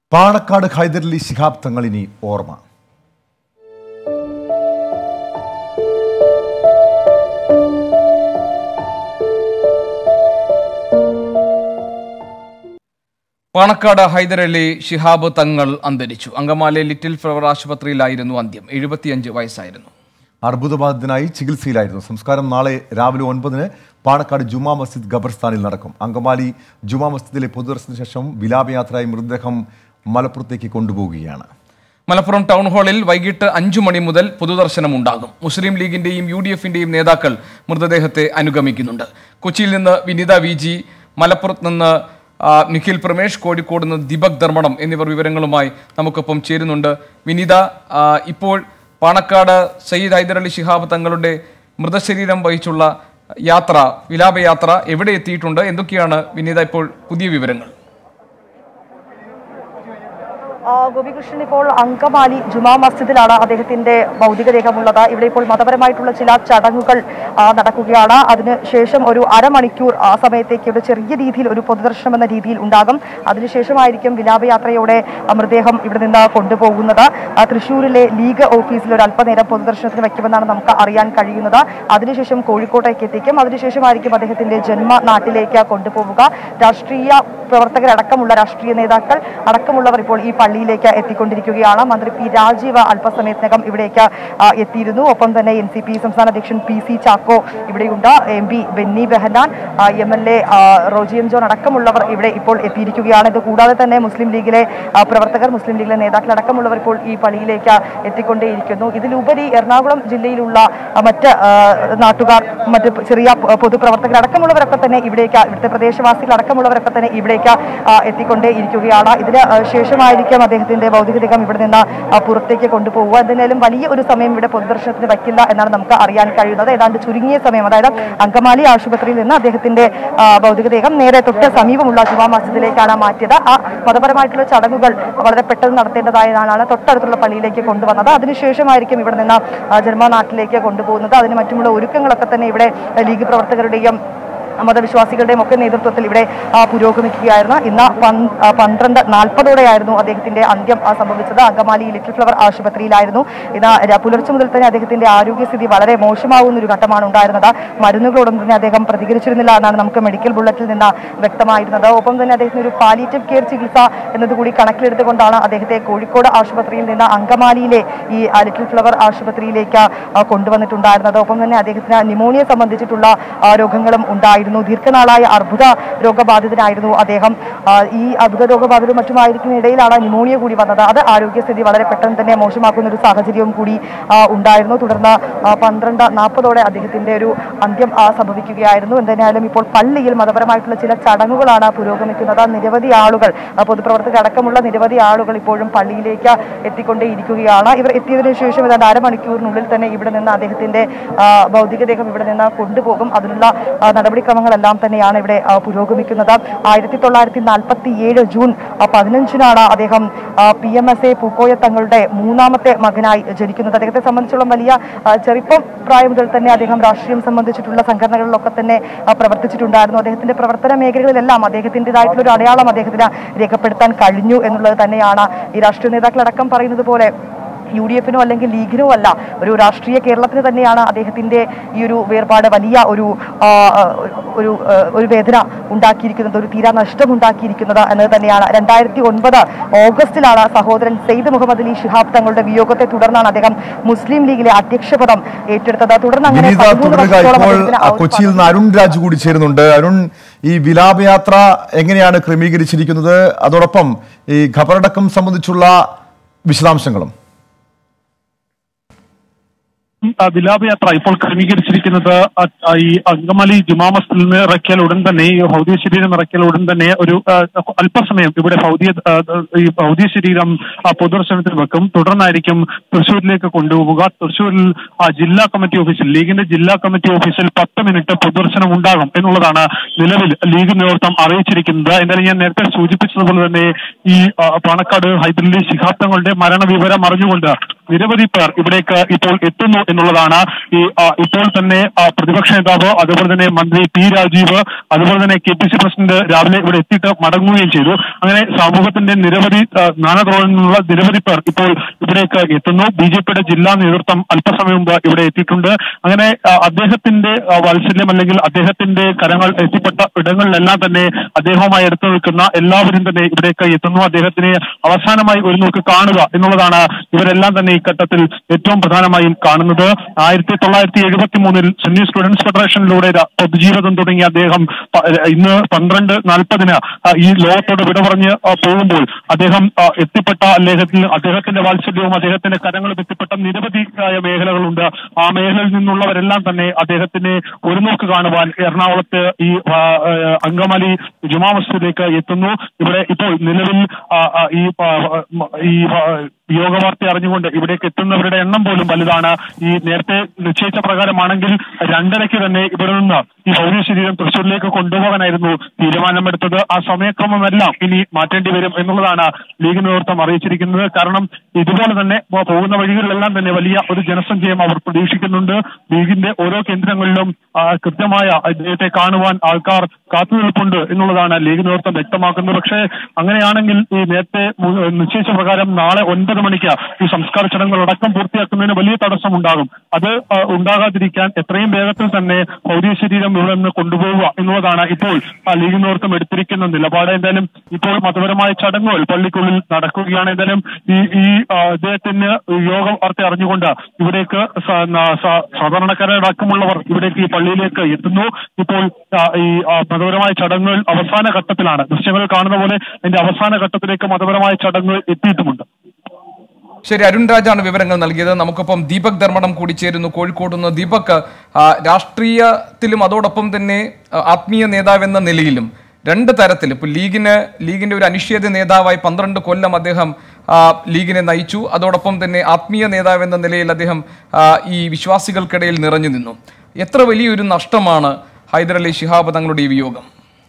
പാണക്കാട് ഹൈദരലി ശിഹാബ് തങ്ങളിനി ഓർമ്മ. പാണക്കാട് ഹൈദരലി ശിഹാബ് തങ്ങൾ അന്തരിച്ചു. Angamaly little flower ആശുപത്രിയിലായിരുന്നു അന്ത്യം. 75 വയസ്സായിരുന്നു. അർബുദബാധിതനായി ചികിത്സയിലായിരുന്നു. സംസ്കാരം നാളെ രാവിലെ 9-ന് പാണക്കാട് ജുമാ മസ്ജിദ് ഖബർസ്ഥാനിൽ നടക്കും. അങ്കമാലി ജുമാ മസ്ജിദിലെ പൊതുദർശനത്തിന് ശേഷം വിലാപയാത്രയായി മൃതദേഹം മലപ്പുറത്തേക്ക് കൊണ്ടുപോവുകയാണ്. മലപ്പുറം ടൗൺ ഹാളിൽ വൈകിട്ട് 5 മണി മുതൽ പൊതുദർശനം ഉണ്ടാകും. മുസ്ലിം ലീഗിന്റെയും UDF-ന്റെയും നേതാക്കൾ മൃതദേഹത്തെ അനുഗമിക്കുന്നുണ്ട്. കൊച്ചിയിൽ നിന്ന് വിനിത VG, മലപ്പുറത്ത് നിന്ന് നിഖിൽ പ്രമേഷ്, കോഴിക്കോട് നിന്ന് ദീപക് ധർമ്മടം എന്നിവർ വിവരങ്ങളുമായി നമുക്കൊപ്പം ചേരുന്നുണ്ട്. വിനിത, ഇപ്പോൾ പാണക്കാട് സയ്യിദ് ഹൈദരലി ശിഹാബ് തങ്ങളുടെ മൃതശരീരം വഹിച്ചുള്ള യാത്ര, വിലാപയാത്ര എവിടെ എത്തിയിട്ടുണ്ട്? എന്തൊക്കെയാണ് വിനീത ഇപ്പോൾ പുതിയ വിവരങ്ങൾ? ഗോപികൃഷ്ണൻ, ഇപ്പോൾ അങ്കമാലി ജുമാ മസ്ജിദിലാണ് അദ്ദേഹത്തിന്റെ ഭൗതികദേഹമുള്ളത്. ഇവിടെ ഇപ്പോൾ മതപരമായിട്ടുള്ള ചില ചടങ്ങുകൾ നടക്കുകയാണ്. അതിനുശേഷം ഒരു അരമണിക്കൂർ സമയത്തേക്ക് ഒരു ചെറിയ രീതിയിൽ ഒരു പൊതുദർശനം എന്ന രീതിയിൽ ഉണ്ടാകും. അതിനുശേഷമായിരിക്കും വിലാപയാത്രയോടെ മൃതദേഹം ഇവിടെ നിന്ന് കൊണ്ടുപോകുന്നത്. തൃശ്ശൂരിലെ ലീഗ് ഓഫീസിൽ ഒരു അല്പനേരം പൊതുദർശനത്തിന് വയ്ക്കുമെന്നാണ് നമുക്ക് അറിയാൻ കഴിയുന്നത്. അതിനുശേഷം കോഴിക്കോട്ടേക്ക് എത്തിക്കും. അതിനുശേഷമായിരിക്കും അദ്ദേഹത്തിന്റെ ജന്മനാട്ടിലേക്ക് കൊണ്ടുപോവുക. രാഷ്ട്രീയ പ്രവർത്തകരടക്കമുള്ള രാഷ്ട്രീയ നേതാക്കൾ അടക്കമുള്ളവർ ഇപ്പോൾ ഈ പള്ളിയിലേക്ക് എത്തിക്കൊണ്ടിരിക്കുകയാണ്. മന്ത്രി P. രാജീവ് അല്പസമയത്തിനകം ഇവിടേക്ക് എത്തിയിരുന്നു. ഒപ്പം തന്നെ NCP സംസ്ഥാന അധ്യക്ഷൻ PC ചാക്കോ ഇവിടെയുണ്ട്. MP Benny Behanan, MLA Roji M. John അടക്കമുള്ളവർ ഇവിടെ ഇപ്പോൾ എത്തിയിരിക്കുകയാണ്. ഇത് കൂടാതെ തന്നെ മുസ്ലിം ലീഗിലെ പ്രവർത്തകർ, മുസ്ലിം ലീഗിലെ നേതാക്കൾ അടക്കമുള്ളവർ ഇപ്പോൾ ഈ പള്ളിയിലേക്ക് എത്തിക്കൊണ്ടേയിരിക്കുന്നു. ഇതിലുപരി എറണാകുളം ജില്ലയിലുള്ള മറ്റ് നാട്ടുകാർ, മറ്റ് ചെറിയ പൊതുപ്രവർത്തകർ അടക്കമുള്ളവരൊക്കെ തന്നെ ഇവിടുത്തെ പ്രദേശവാസികൾ അടക്കമുള്ളവരൊക്കെ തന്നെ ഇവിടേക്ക് എത്തിക്കൊണ്ടേയിരിക്കുകയാണ്. ഇതിന് ശേഷമായിരിക്കും അദ്ദേഹത്തിന്റെ ഭൗതികദേഹം ഇവിടെ നിന്ന് പുറത്തേക്ക് കൊണ്ടുപോകുക. എന്തായാലും വലിയ ഒരു സമയം ഇവിടെ പൊതുദർശനത്തിന് വയ്ക്കില്ല എന്നാണ് നമുക്ക് അറിയാൻ കഴിയുന്നത്. ഏതാണ്ട് ചുരുങ്ങിയ സമയം, അതായത് അങ്കമാലി ആശുപത്രിയിൽ നിന്ന് അദ്ദേഹത്തിന്റെ ഭൗതികദേഹം നേരെ തൊട്ട് സമീപമുള്ള ജുമാ മസ്ജിദിലേക്കാണ് മാറ്റിയത്. ആ മതപരമായിട്ടുള്ള ചടങ്ങുകൾ വളരെ പെട്ടെന്ന് നടത്തേണ്ടതായതാണ് തൊട്ടടുത്തുള്ള പള്ളിയിലേക്ക് കൊണ്ടുവന്നത്. അതിനുശേഷമായിരിക്കും ഇവിടെ നിന്ന് ജന്മനാട്ടിലേക്ക് കൊണ്ടുപോകുന്നത്. അതിന് മറ്റുമുള്ള ഒരുക്കങ്ങളൊക്കെ തന്നെ ഇവിടെ ലീഗ് പ്രവർത്തകരുടെയും മതവിശ്വാസികളുടെയും ഒക്കെ നേതൃത്വത്തിൽ ഇവിടെ പുരോഗമിക്കുകയായിരുന്നു. ഇന്ന് 12:40 അദ്ദേഹത്തിന്റെ അന്ത്യം സംഭവിച്ചത്. അങ്കമാലി ലിറ്റിൽ ഫ്ലവർ ആശുപത്രിയിലായിരുന്നു. ഇന്ന് പുലർച്ചെ മുതൽ തന്നെ അദ്ദേഹത്തിന്റെ ആരോഗ്യസ്ഥിതി വളരെ മോശമാകുന്ന ഒരു ഘട്ടമാണ് ഉണ്ടായിരുന്നത്. മരുന്നുകളോടൊന്നും തന്നെ അദ്ദേഹം പ്രതികരിച്ചിരുന്നില്ല എന്നാണ് നമുക്ക് മെഡിക്കൽ ബുള്ളറ്റിൽ നിന്ന് വ്യക്തമായിരുന്നത്. ഒപ്പം തന്നെ അദ്ദേഹത്തിന് ഒരു പാലിയേറ്റീവ് കെയർ ചികിത്സ എന്നതുകൂടി കണക്കിലെടുത്തുകൊണ്ടാണ് അദ്ദേഹത്തെ കോഴിക്കോട് ആശുപത്രിയിൽ നിന്ന് അങ്കമാലിയിലെ ഈ ലിറ്റിൽ ഫ്ലവർ ആശുപത്രിയിലേക്ക് കൊണ്ടുവന്നിട്ടുണ്ടായിരുന്നത്. ഒപ്പം തന്നെ അദ്ദേഹത്തിന് ന്യൂമോണിയ സംബന്ധിച്ചിട്ടുള്ള രോഗങ്ങളും ഉണ്ടായിരുന്നു. ദീർഘനാളായ അർബുദ രോഗബാധിതനായിരുന്നു അദ്ദേഹം. ഈ അർബുദ രോഗബാധിതരും മറ്റുമായിരിക്കുന്നതിനിടയിലാണ് ന്യൂമോണിയ കൂടി വന്നത്. അത് ആരോഗ്യസ്ഥിതി വളരെ പെട്ടെന്ന് തന്നെ മോശമാക്കുന്ന ഒരു സാഹചര്യവും കൂടി ഉണ്ടായിരുന്നു. തുടർന്ന് 12:40 അദ്ദേഹത്തിന്റെ ഒരു അന്ത്യം സംഭവിക്കുകയായിരുന്നു. എന്തായാലും ഇപ്പോൾ പള്ളിയിൽ മതപരമായിട്ടുള്ള ചില ചടങ്ങുകളാണ് പുരോഗമിക്കുന്നത്. നിരവധി ആളുകൾ, പൊതുപ്രവർത്തകർ അടക്കമുള്ള നിരവധി ആളുകൾ ഇപ്പോഴും പള്ളിയിലേക്ക് എത്തിക്കൊണ്ടേയിരിക്കുകയാണ്. ഇവർ എത്തിയതിനു ശേഷം ഏതാണ്ട് അരമണിക്കൂറിനുള്ളിൽ തന്നെ ഇവിടെ നിന്ന് അദ്ദേഹത്തിന്റെ ഭൗതികദേഹം ഇവിടെ നിന്ന് കൊണ്ടുപോകും. അതിനുള്ള നടപടിക്രമങ്ങളെല്ലാം തന്നെയാണ് ഇവിടെ പുരോഗമിക്കുന്നത്. 1947 ജൂൺ 15-നാണ് അദ്ദേഹം PMSA പൂക്കോയ തങ്ങളുടെ 3ാമത്തെ മകനായി ജനിക്കുന്നത്. അദ്ദേഹത്തെ സംബന്ധിച്ചോളം വലിയ ചെറുപ്പം പ്രായം മുതൽ തന്നെ അദ്ദേഹം രാഷ്ട്രീയം സംബന്ധിച്ചിട്ടുള്ള സംഘടനകളിലൊക്കെ തന്നെ പ്രവർത്തിച്ചിട്ടുണ്ടായിരുന്നു. അദ്ദേഹത്തിന്റെ പ്രവർത്തന മേഖലകളിലെല്ലാം അദ്ദേഹത്തിൻ്റെതായിട്ടുള്ള ഒരു അടയാളം അദ്ദേഹത്തിന് രേഖപ്പെടുത്താൻ കഴിഞ്ഞു എന്നുള്ളത് തന്നെയാണ് ഈ രാഷ്ട്രീയ നേതാക്കളടക്കം പറയുന്നത് പോലെ UDF-നോ അല്ലെങ്കിൽ ലീഗിനോ അല്ല, ഒരു രാഷ്ട്രീയ കേരളത്തിന് തന്നെയാണ് അദ്ദേഹത്തിന്റെ ഈ ഒരു വേർപാട് വലിയ ഒരു വേദന ഉണ്ടാക്കിയിരിക്കുന്നത്, ഒരു തീരാ നഷ്ടം ഉണ്ടാക്കിയിരിക്കുന്നത് എന്നത് തന്നെയാണ്. 2009 ഓഗസ്റ്റിലാണ് സഹോദരൻ സെയ്ദ് മുഹമ്മദ് അലി ശിഹാബ് തങ്ങളുടെ വിയോഗത്തെ തുടർന്നാണ് അദ്ദേഹം മുസ്ലിം ലീഗിലെ അധ്യക്ഷപദം ഏറ്റെടുത്തത്. തുടർന്ന് അങ്ങനെ കൊച്ചിയിൽ നിന്ന് അരുൺ രാജ് കൂടി ചേരുന്നുണ്ട്. അരുൺ, ഈ വിലാപയാത്ര എങ്ങനെയാണ് ക്രമീകരിച്ചിരിക്കുന്നത്? അതോടൊപ്പം ഈ ഖബറടക്കം സംബന്ധിച്ചുള്ള വിശദാംശങ്ങളും. വിലാപയാത്ര ഇപ്പോൾ ക്രമീകരിച്ചിരിക്കുന്നത് ഈ അങ്കമാലി ജുമാ മസ്ജിദിൽ നിന്ന് ഇറക്കിയാൽ ഉടൻ തന്നെ, ഈ ഭൗതിക ശരീരം ഇറക്കിയാൽ ഉടൻ തന്നെ ഒരു അല്പസമയം ഇവിടെ ഭൗതിക ശരീരം പൊതുദർശനത്തിൽ വെക്കും. തുടർന്നായിരിക്കും തൃശ്ശൂരിലേക്ക് കൊണ്ടുപോവുക. തൃശ്ശൂരിൽ ജില്ലാ കമ്മിറ്റി ഓഫീസിൽ, ലീഗിന്റെ ജില്ലാ കമ്മിറ്റി ഓഫീസിൽ 10 മിനിറ്റ് പൊതുദർശനം ഉണ്ടാകും എന്നുള്ളതാണ് നിലവിൽ ലീഗ് നേതൃത്വം അറിയിച്ചിരിക്കുന്നത്. എന്തായാലും ഞാൻ നേരത്തെ സൂചിപ്പിച്ചതുപോലെ തന്നെ ഈ പാണക്കാട് ഹൈദരലി ശിഹാബ് തങ്ങളുടെ മരണവിവരം അറിഞ്ഞുകൊണ്ട് നിരവധി പേർ ഇവിടേക്ക് ഇപ്പോൾ എത്തുന്നു എന്നുള്ളതാണ്. ഇപ്പോൾ തന്നെ പ്രതിപക്ഷ നേതാവ്, അതുപോലെ തന്നെ മന്ത്രി പി രാജീവ്, അതുപോലെ തന്നെ KPC പ്രസിഡന്റ് രാവിലെ ഇവിടെ എത്തിയിട്ട് മടങ്ങുകയും ചെയ്തു. അങ്ങനെ സമൂഹത്തിന്റെ നിരവധി നാനാതുറകളിൽ നിന്നുള്ള നിരവധി പേർ ഇപ്പോൾ ഇവിടേക്ക് എത്തുന്നു. BJPയുടെ ജില്ലാ നേതൃത്വം അല്പസമയം മുമ്പ് ഇവിടെ എത്തിയിട്ടുണ്ട്. അങ്ങനെ അദ്ദേഹത്തിന്റെ വാത്സല്യം അല്ലെങ്കിൽ അദ്ദേഹത്തിന്റെ കരങ്ങൾ എത്തിപ്പെട്ട ഇടങ്ങളിലെല്ലാം തന്നെ അദ്ദേഹവുമായി എടുത്തു നിൽക്കുന്ന എല്ലാവരും തന്നെ ഇവിടേക്ക് എത്തുന്നു. അദ്ദേഹത്തിനെ അവസാനമായി ഒരു നോക്ക് കാണുക എന്നുള്ളതാണ് ഇവരെല്ലാം തന്നെ ഈ ഘട്ടത്തിൽ ഏറ്റവും പ്രധാനമായും കാണുന്നത്. 1973 സുന്നി സ്റ്റുഡൻസ് ഫെഡറേഷനിലൂടെ പൊതുജീവിതം തുടങ്ങിയ അദ്ദേഹം ഇന്ന് 12:40 ഈ ലോകത്തോട് വിട പറഞ്ഞ് പോകുമ്പോൾ അദ്ദേഹം എത്തിപ്പെട്ട അദ്ദേഹത്തിന്റെ വാത്സല്യവും അദ്ദേഹത്തിന്റെ കരങ്ങളും എത്തിപ്പെട്ട നിരവധി മേഖലകളുണ്ട്. ആ മേഖലയിൽ നിന്നുള്ളവരെല്ലാം തന്നെ അദ്ദേഹത്തിനെ ഒരു നോക്ക് കാണുവാൻ എറണാകുളത്ത് ഈ അങ്കമാലി ജുമാ മസ്ജിദിലേക്ക് എത്തുന്നു. ഇവിടെ ഇപ്പോൾ നിലവിൽ ഈ യോഗവാർത്ത അറിഞ്ഞുകൊണ്ട് ഇവിടേക്ക് എത്തുന്നവരുടെ എണ്ണം പോലും വലുതാണ്. ഈ നേരത്തെ നിശ്ചയിച്ച പ്രകാരമാണെങ്കിൽ 2:30 തന്നെ ഇവിടെ നിന്ന് ഈ ഭൗതിക ശരീരം തൃശ്ശൂരിലേക്ക് കൊണ്ടുപോകാനായിരുന്നു തീരുമാനമെടുത്തത്. ആ സമയക്രമമെല്ലാം ഇനി മാറ്റേണ്ടി വരും എന്നുള്ളതാണ് ലീഗ് നേതൃത്വം അറിയിച്ചിരിക്കുന്നത്. കാരണം ഇതുപോലെ തന്നെ പോകുന്ന വഴികളിലെല്ലാം തന്നെ വലിയ ഒരു ജനസംഖ്യയും അവർ പ്രതീക്ഷിക്കുന്നുണ്ട്. ലീഗിന്റെ ഓരോ കേന്ദ്രങ്ങളിലും കൃത്യമായ അദ്ദേഹത്തെ കാണുവാൻ ആൾക്കാർ കാത്തുനിൽപ്പുണ്ട് എന്നുള്ളതാണ് ലീഗ് നേതൃത്വം വ്യക്തമാക്കുന്നത്. പക്ഷേ അങ്ങനെയാണെങ്കിൽ ഈ നേരത്തെ നിശ്ചയിച്ച പ്രകാരം നാളെ 9 മണിക്ക് ഈ സംസ്കാര ചടങ്ങുകളടക്കം പൂർത്തിയാക്കുന്നതിന് വലിയ തടസ്സമുണ്ടാകും. അത് ഉണ്ടാകാതിരിക്കാൻ എത്രയും വേഗത്തിൽ തന്നെ ഭൗതിക ശരീരം ഇവിടെ നിന്ന് കൊണ്ടുപോവുക എന്നുള്ളതാണ് ഇപ്പോൾ ലീഗ് നേതൃത്വം എടുത്തിരിക്കുന്ന നിലപാട്. എന്തായാലും ഇപ്പോൾ മതപരമായ ചടങ്ങുകൾ പള്ളിക്കുള്ളിൽ നടക്കുകയാണ്. എന്തായാലും ഈ അദ്ദേഹത്തിന് യോഗ വാർത്ത അറിഞ്ഞുകൊണ്ട് ഇവിടേക്ക് സാധാരണക്കാരടക്കമുള്ളവർ ഇവിടേക്ക് ഈ പള്ളിയിലേക്ക് എത്തുന്നു. ഇപ്പോൾ ഈ മതപരമായ ചടങ്ങുകൾ അവസാന ഘട്ടത്തിലാണ്. ദൃശ്യങ്ങൾ കാണുന്ന പോലെ അതിന്റെ അവസാന ഘട്ടത്തിലേക്ക് മതപരമായ ചടങ്ങുകൾ എത്തിയിട്ടുമുണ്ട്. ശരി, അരുൺ രാജാണ് വിവരങ്ങൾ നൽകിയത്. നമുക്കൊപ്പം ദീപക് ധർമ്മടം കൂടി ചേരുന്നു കോഴിക്കോട് നിന്ന്. ദീപക്, രാഷ്ട്രീയത്തിലും അതോടൊപ്പം തന്നെ ആത്മീയ നേതാവെന്ന നിലയിലും രണ്ട് തരത്തിൽ ഇപ്പോൾ ലീഗിന്റെ ഒരു അനിശ്ചിത നേതാവായി 12 കൊല്ലം അദ്ദേഹം ലീഗിനെ നയിച്ചു. അതോടൊപ്പം തന്നെ ആത്മീയ നേതാവെന്ന നിലയിൽ അദ്ദേഹം ഈ വിശ്വാസികൾക്കിടയിൽ നിറഞ്ഞു നിന്നു. എത്ര വലിയൊരു നഷ്ടമാണ് ഹൈദരലി ശിഹാബ് തങ്ങളുടെ ഈ വിയോഗം?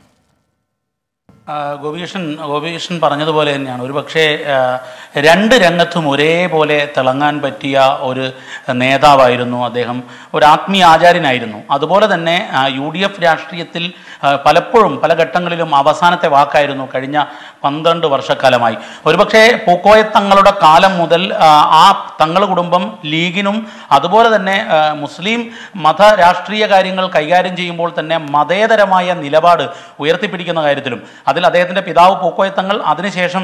ഗോപികൃഷ്ണൻ പറഞ്ഞതുപോലെ തന്നെയാണ്. ഒരു പക്ഷേ രണ്ട് രംഗത്തും ഒരേപോലെ തിളങ്ങാൻ പറ്റിയ ഒരു നേതാവായിരുന്നു അദ്ദേഹം. ഒരു ആത്മീയ ആചാര്യനായിരുന്നു. അതുപോലെ തന്നെ UDF രാഷ്ട്രീയത്തിൽ പലപ്പോഴും പല ഘട്ടങ്ങളിലും അവസാനത്തെ വാക്കായിരുന്നു കഴിഞ്ഞ 12 വർഷക്കാലമായി. ഒരുപക്ഷെ പൂക്കോയ തങ്ങളുടെ കാലം മുതൽ ആ തങ്ങൾ കുടുംബം ലീഗിനും അതുപോലെ തന്നെ മുസ്ലിം മത രാഷ്ട്രീയ കാര്യങ്ങൾ കൈകാര്യം ചെയ്യുമ്പോൾ തന്നെ മതേതരമായ നിലപാട് ഉയർത്തിപ്പിടിക്കുന്ന കാര്യത്തിലും അതിൽ അദ്ദേഹത്തിൻ്റെ പിതാവ് പൂക്കോയ തങ്ങൾ, അതിനുശേഷം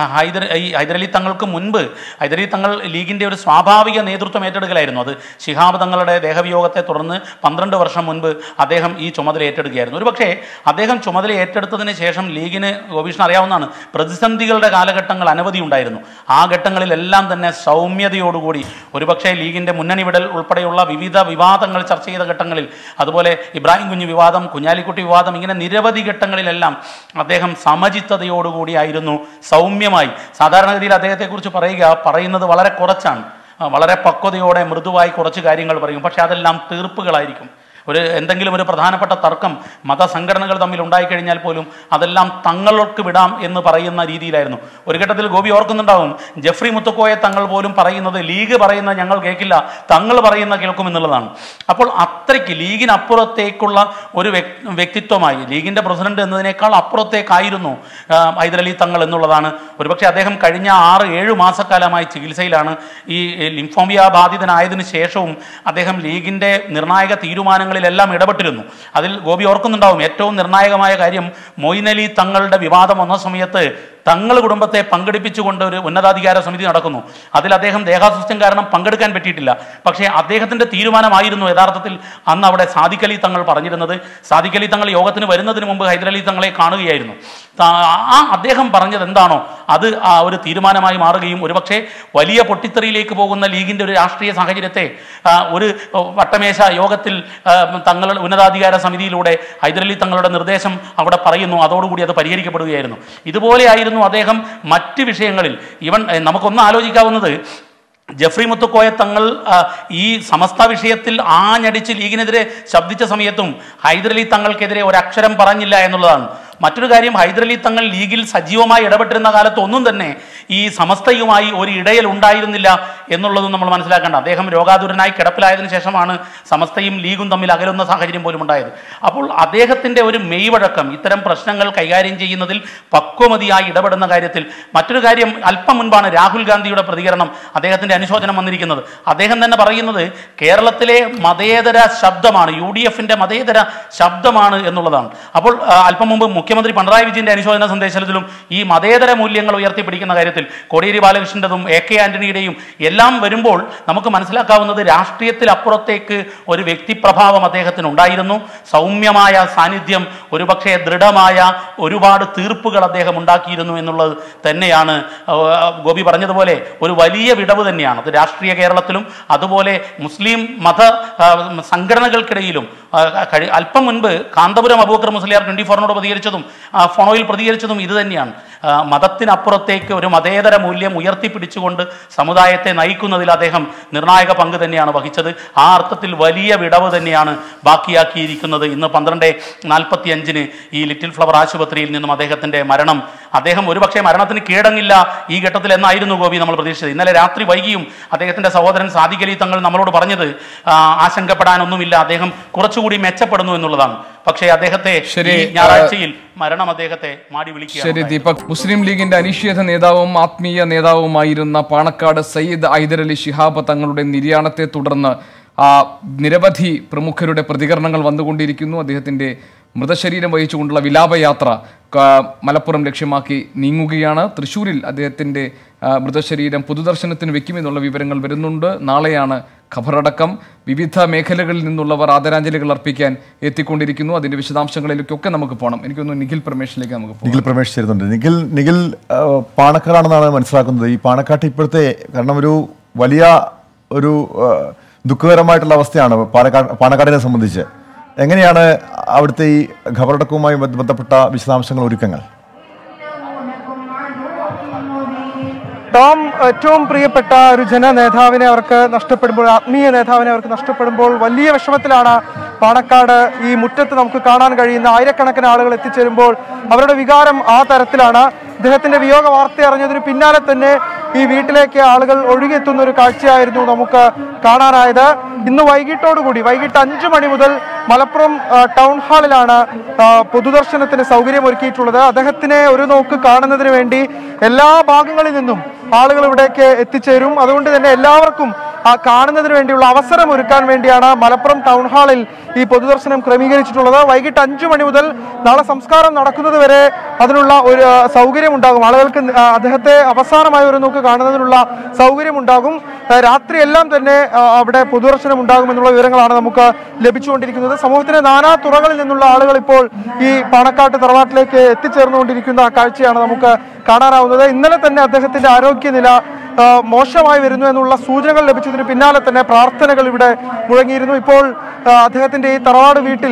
ഹൈദരലി തങ്ങൾക്ക് മുൻപ് ഹൈദരലി തങ്ങൾ ലീഗിൻ്റെ ഒരു സ്വാഭാവിക നേതൃത്വം ഏറ്റെടുക്കലായിരുന്നു. അത് ശിഹാബ് തങ്ങളുടെ ദേഹവിയോഗത്തെ തുടർന്ന് 12 വർഷം മുൻപ് അദ്ദേഹം ഈ ചുമതല ഏറ്റെടുക്കുകയായിരുന്നു. ഒരുപക്ഷെ അദ്ദേഹം ചുമതല ഏറ്റെടുത്തതിന് ശേഷം ലീഗിന് ഗോപികൃഷ്ണൻ അറിയാവുന്നതാണ്, പ്രതിസന്ധികളുടെ കാലഘട്ടങ്ങൾ അനവധി ഉണ്ടായിരുന്നു. ആ ഘട്ടങ്ങളിലെല്ലാം തന്നെ സൗമ്യതയോടുകൂടി ഒരുപക്ഷെ ലീഗിൻ്റെ മുന്നണി വിടൽ ഉൾപ്പെടെയുള്ള വിവിധ വിവാദങ്ങൾ ചർച്ച ചെയ്ത ഘട്ടങ്ങളിൽ, അതുപോലെ ഇബ്രാഹിം കുഞ്ഞ് വിവാദം, കുഞ്ഞാലിക്കുട്ടി വിവാദം, ഇങ്ങനെ നിരവധി ഘട്ടങ്ങളിലെല്ലാം അദ്ദേഹം സമചിത്തതയോടുകൂടിയായിരുന്നു, സൗമ്യമായി. സാധാരണഗതിയിൽ അദ്ദേഹത്തെക്കുറിച്ച് പറയുന്നത് വളരെ കുറച്ചാണ്. വളരെ പക്വതയോടെ മൃദുവായി കുറച്ച് കാര്യങ്ങൾ പറയും. പക്ഷെ അതെല്ലാം തീർപ്പുകളായിരിക്കും. എന്തെങ്കിലും ഒരു പ്രധാനപ്പെട്ട തർക്കം മതസംഘടനകൾ തമ്മിൽ ഉണ്ടായിക്കഴിഞ്ഞാൽ പോലും അതെല്ലാം തങ്ങൾക്ക് വിടാം എന്ന് പറയുന്ന രീതിയിലായിരുന്നു. ഒരു ഘട്ടത്തിൽ ഗോപി ഓർക്കുന്നുണ്ടാവും, ജെഫ്രി മുത്തുക്കോയെ തങ്ങൾ പോലും പറയുന്നത് ലീഗ് പറയുന്ന ഞങ്ങൾ കേൾക്കില്ല, തങ്ങൾ പറയുന്ന കേൾക്കുമെന്നുള്ളതാണ്. അപ്പോൾ അത്രയ്ക്ക് ലീഗിനപ്പുറത്തേക്കുള്ള ഒരു വ്യക്തിത്വമായി, ലീഗിൻ്റെ പ്രസിഡന്റ് എന്നതിനേക്കാൾ അപ്പുറത്തേക്കായിരുന്നു ഹൈദരലി തങ്ങൾ എന്നുള്ളതാണ്. ഒരുപക്ഷെ അദ്ദേഹം കഴിഞ്ഞ 6-7 മാസക്കാലമായി ചികിത്സയിലാണ്. ഈ ലിംഫോമിയ ബാധിതനായതിനു ശേഷവും അദ്ദേഹം ലീഗിൻ്റെ നിർണായക തീരുമാനങ്ങളിൽ എല്ലാം ഇടപെട്ടിരുന്നു. അതിൽ ഗോപി ഓർക്കുന്നുണ്ടാവും, ഏറ്റവും നിർണായകമായ കാര്യം മൊയ്നലി തങ്ങളുടെ വിവാദം വന്ന സമയത്ത് തങ്ങൾ കുടുംബത്തെ പങ്കെടുപ്പിച്ചുകൊണ്ട് ഒരു ഉന്നതാധികാര സമിതി നടക്കുന്നു. അതിൽ അദ്ദേഹം ദേഹാസ്വാസ്ഥ്യം കാരണം പങ്കെടുക്കാൻ പറ്റിയിട്ടില്ല. പക്ഷേ അദ്ദേഹത്തിൻ്റെ തീരുമാനമായിരുന്നു യഥാർത്ഥത്തിൽ അന്ന് അവിടെ സാദിഖ് അലി തങ്ങൾ പറഞ്ഞിരുന്നത്. സാദിഖ് അലി തങ്ങൾ യോഗത്തിന് വരുന്നതിന് മുമ്പ് ഹൈദരലി തങ്ങളെ കാണുകയായിരുന്നു. അദ്ദേഹം പറഞ്ഞത് എന്താണോ അത് ആ ഒരു തീരുമാനമായി മാറുകയും ഒരുപക്ഷെ വലിയ പൊട്ടിത്തെറിയിലേക്ക് പോകുന്ന ലീഗിൻ്റെ ഒരു രാഷ്ട്രീയ സാഹചര്യത്തെ ഒരു വട്ടമേശ യോഗത്തിൽ തങ്ങളുടെ ഉന്നതാധികാര സമിതിയിലൂടെ ഹൈദരലി തങ്ങളുടെ നിർദ്ദേശം അവിടെ പറയുന്നു. അതോടുകൂടി അത് പരിഹരിക്കപ്പെടുകയായിരുന്നു. ഇതുപോലെയായിരുന്നു അദ്ദേഹം മറ്റ് വിഷയങ്ങളിൽ. ഈവൻ നമുക്കൊന്ന് ആലോചിക്കാവുന്നത്, ജെഫ്രി മുത്തുക്കോയ തങ്ങൾ ഈ സമസ്ത വിഷയത്തിൽ ആഞ്ഞടിച്ച് ലീഗിനെതിരെ ശബ്ദിച്ച സമയത്തും ഹൈദരലി തങ്ങൾക്കെതിരെ ഒരക്ഷരം പറഞ്ഞില്ല എന്നുള്ളതാണ്. മറ്റൊരു കാര്യം, ഹൈദരലി തങ്ങൾ ലീഗിൽ സജീവമായി ഇടപെട്ടിരുന്ന കാലത്ത് ഒന്നും തന്നെ ഈ സമസ്തയുമായി ഒരു ഇടയൽ ഉണ്ടായിരുന്നില്ല എന്നുള്ളതും നമ്മൾ മനസ്സിലാക്കേണ്ട. അദ്ദേഹം രോഗാതുരനായി കിടപ്പിലായതിനു ശേഷമാണ് സമസ്തയും ലീഗും തമ്മിൽ അകലുന്ന സാഹചര്യം പോലും ഉണ്ടായത്. അപ്പോൾ അദ്ദേഹത്തിൻ്റെ ഒരു മെയ്വഴക്കം ഇത്തരം പ്രശ്നങ്ങൾ കൈകാര്യം ചെയ്യുന്നതിൽ പക്വമതിയായി ഇടപെടുന്ന കാര്യത്തിൽ. മറ്റൊരു കാര്യം, അല്പം മുൻപാണ് രാഹുൽ ഗാന്ധിയുടെ പ്രതികരണം, അദ്ദേഹത്തിൻ്റെ അനുശോചനം വന്നിരിക്കുന്നത്. അദ്ദേഹം തന്നെ പറയുന്നത് കേരളത്തിലെ മതേതര ശബ്ദമാണ്, UDFന്റെ മതേതര ശബ്ദമാണ് എന്നുള്ളതാണ്. അപ്പോൾ അല്പം മുമ്പ് മുഖ്യമന്ത്രി പിണറായി വിജയന്റെ അനുശോചന സന്ദേശത്തിലും ഈ മതേതര മൂല്യങ്ങൾ ഉയർത്തിപ്പിടിക്കുന്ന കാര്യത്തിൽ കോടിയേരി ബാലകൃഷ്ണന്റെതും AK ആന്റണിയുടെയും എല്ലാം വരുമ്പോൾ നമുക്ക് മനസ്സിലാക്കാവുന്നത് രാഷ്ട്രീയത്തിൽ അപ്പുറത്തേക്ക് ഒരു വ്യക്തിപ്രഭാവം അദ്ദേഹത്തിന് ഉണ്ടായിരുന്നു. സൗമ്യമായ സാന്നിധ്യം, ഒരുപക്ഷെ ദൃഢമായ ഒരുപാട് തീർപ്പുകൾ അദ്ദേഹം ഉണ്ടാക്കിയിരുന്നു എന്നുള്ളത് തന്നെയാണ് ഗോപി പറഞ്ഞതുപോലെ ഒരു വലിയ വിടവ് തന്നെയാണ്. അത് രാഷ്ട്രീയ കേരളത്തിലും അതുപോലെ മുസ്ലിം മത സംഘടനകൾക്കിടയിലും. അല്പം മുൻപ് കാന്തപുരം അബൂബക്കർ മുസ്ലിയാർ 24നോട് പ്രതികരിച്ചതും ഫോണോയിൽ പ്രതികരിച്ചതും ഇത് തന്നെയാണ്. മതത്തിനപ്പുറത്തേക്ക് ഒരു മതേതര മൂല്യം ഉയർത്തിപ്പിടിച്ചുകൊണ്ട് സമുദായത്തെ നയിക്കുന്നതിൽ അദ്ദേഹം നിർണായക പങ്ക് തന്നെയാണ് വഹിച്ചത്. ആ അർത്ഥത്തിൽ വലിയ വിടവ് തന്നെയാണ് ബാക്കിയാക്കിയിരിക്കുന്നത്. ഇന്ന് 12:45 ഈ ലിറ്റിൽ ഫ്ലവർ ആശുപത്രിയിൽ നിന്നും അദ്ദേഹത്തിൻ്റെ മരണം. അദ്ദേഹം ഒരുപക്ഷെ മരണത്തിന് കീഴടങ്ങില്ല ഈ ഘട്ടത്തിൽ എന്നായിരുന്നു ഗോപി നമ്മൾ പ്രതീക്ഷിച്ചത്. ഇന്നലെ രാത്രി വൈകിയും അദ്ദേഹത്തിൻ്റെ സഹോദരൻ സാദിഖ് അലി തങ്ങൾ നമ്മളോട് പറഞ്ഞത് ആശങ്കപ്പെടാനൊന്നുമില്ല, അദ്ദേഹം കുറച്ചുകൂടി മെച്ചപ്പെടുന്നു എന്നുള്ളതാണ്. പക്ഷേ അദ്ദേഹത്തെ ഞായറാഴ്ചയിൽ മരണം അദ്ദേഹത്തെ മാടി വിളിക്കുക. ശരി ദീപക്, മുസ്ലിം ലീഗിന്റെ അനിഷേധ നേതാവും ആത്മീയ നേതാവുമായിരുന്ന പാണക്കാട് സയ്യിദ് ഹൈദരലി ശിഹാബ് തങ്ങളുടെ നിര്യാണത്തെ തുടർന്ന് നിരവധി പ്രമുഖരുടെ പ്രതികരണങ്ങൾ വന്നുകൊണ്ടിരിക്കുന്നു. അദ്ദേഹത്തിന്റെ മൃതശരീരം വഹിച്ചുകൊണ്ടുള്ള വിലാപയാത്ര മലപ്പുറം ലക്ഷ്യമാക്കി നീങ്ങുകയാണ്. തൃശ്ശൂരിൽ അദ്ദേഹത്തിന്റെ മൃതശരീരം പൊതുദർശനത്തിന് വെക്കുമെന്നുള്ള വിവരങ്ങൾ വരുന്നുണ്ട്. നാളെയാണ് ഖബറടക്കം. വിവിധ മേഖലകളിൽ നിന്നുള്ളവർ ആദരാഞ്ജലികൾ അർപ്പിക്കാൻ എത്തിക്കൊണ്ടിരിക്കുന്നു. അതിന്റെ വിശദാംശങ്ങളിലേക്കൊക്കെ നമുക്ക് പോകണം. എനിക്കൊന്ന് നിഖിൽ പ്രമേഷിലേക്ക് നമുക്ക് പോകാം. നിഖിൽ പ്രമേഷ് ചേരുന്നുണ്ട്. നിഖിൽ പാണക്കാടാണെന്നാണ് മനസ്സിലാക്കുന്നത്. ഈ പാണക്കാട്ട് ഇപ്പോഴത്തെ കാരണം ഒരു വലിയ ഒരു ദുഃഖകരമായിട്ടുള്ള അവസ്ഥയാണ് പാണക്കാടിനെ സംബന്ധിച്ച്. എങ്ങനെയാണ് അവിടുത്തെ ഈ ഖബറടക്കവുമായി ബന്ധപ്പെട്ട വിശദാംശങ്ങൾ, ഒരുക്കങ്ങൾ? ഏറ്റവും പ്രിയപ്പെട്ട ഒരു ജനനേതാവിനെ അവർക്ക് നഷ്ടപ്പെടുമ്പോൾ, ആത്മീയ നേതാവിനെ അവർക്ക് നഷ്ടപ്പെടുമ്പോൾ വലിയ വിഷമത്തിലാണ് പാണക്കാട്. ഈ മുറ്റത്ത് നമുക്ക് കാണാൻ കഴിയുന്ന ആയിരക്കണക്കിന് ആളുകൾ എത്തിച്ചേരുമ്പോൾ അവരുടെ വികാരം ആ തരത്തിലാണ്. അദ്ദേഹത്തിന്റെ വിയോഗ വാർത്ത അറിഞ്ഞതിന് പിന്നാലെ തന്നെ ഈ വീട്ടിലേക്ക് ആളുകൾ ഒഴുകിയെത്തുന്ന ഒരു കാഴ്ചയായിരുന്നു നമുക്ക് കാണാനായത്. ഇന്ന് വൈകിട്ടോടുകൂടി വൈകിട്ട് 5 മണി മുതൽ മലപ്പുറം ടൗൺ ഹാളിലാണ് പൊതുദർശനത്തിന് സൗകര്യം ഒരുക്കിയിട്ടുള്ളത്. അദ്ദേഹത്തിനെ ഒരു നോക്ക് കാണുന്നതിന് വേണ്ടി എല്ലാ ഭാഗങ്ങളിൽ നിന്നും ആളുകൾ ഇവിടേക്ക് എത്തിച്ചേരും. അതുകൊണ്ട് തന്നെ എല്ലാവർക്കും കാണുന്നതിന് വേണ്ടിയുള്ള അവസരം ഒരുക്കാൻ വേണ്ടിയാണ് മലപ്പുറം ടൗൺ ഹാളിൽ ഈ പൊതുദർശനം ക്രമീകരിച്ചിട്ടുള്ളത്. വൈകിട്ട് 5 മണി മുതൽ നാളെ സംസ്കാരം നടക്കുന്നത് വരെ അതിനുള്ള ഒരു സൗകര്യം ഉണ്ടാകും. ആളുകൾക്ക് അദ്ദേഹത്തെ അവസാനമായി ഒരു നോക്ക് കാണുന്നതിനുള്ള സൗകര്യം ഉണ്ടാകും. രാത്രിയെല്ലാം തന്നെ അവിടെ പൊതുദർശനം ഉണ്ടാകുമെന്നുള്ള വിവരങ്ങളാണ് നമുക്ക് ലഭിച്ചുകൊണ്ടിരിക്കുന്നത്. സമൂഹത്തിന്റെ നാനാ തുറകളിൽ നിന്നുള്ള ആളുകൾ ഇപ്പോൾ ഈ പാണക്കാട്ട് തറവാട്ടിലേക്ക് എത്തിച്ചേർന്നുകൊണ്ടിരിക്കുന്ന കാഴ്ചയാണ് നമുക്ക് കാണാനാവുന്നത്. ഇന്നലെ തന്നെ അദ്ദേഹത്തിന്റെ ആരോഗ്യനില മോശമായി വരുന്നു എന്നുള്ള സൂചനകൾ ലഭിച്ചതിന് പിന്നാലെ തന്നെ പ്രാർത്ഥനകൾ ഇവിടെ മുഴങ്ങിയിരുന്നു. ഇപ്പോൾ അദ്ദേഹത്തിന്റെ ഈ തറവാട് വീട്ടിൽ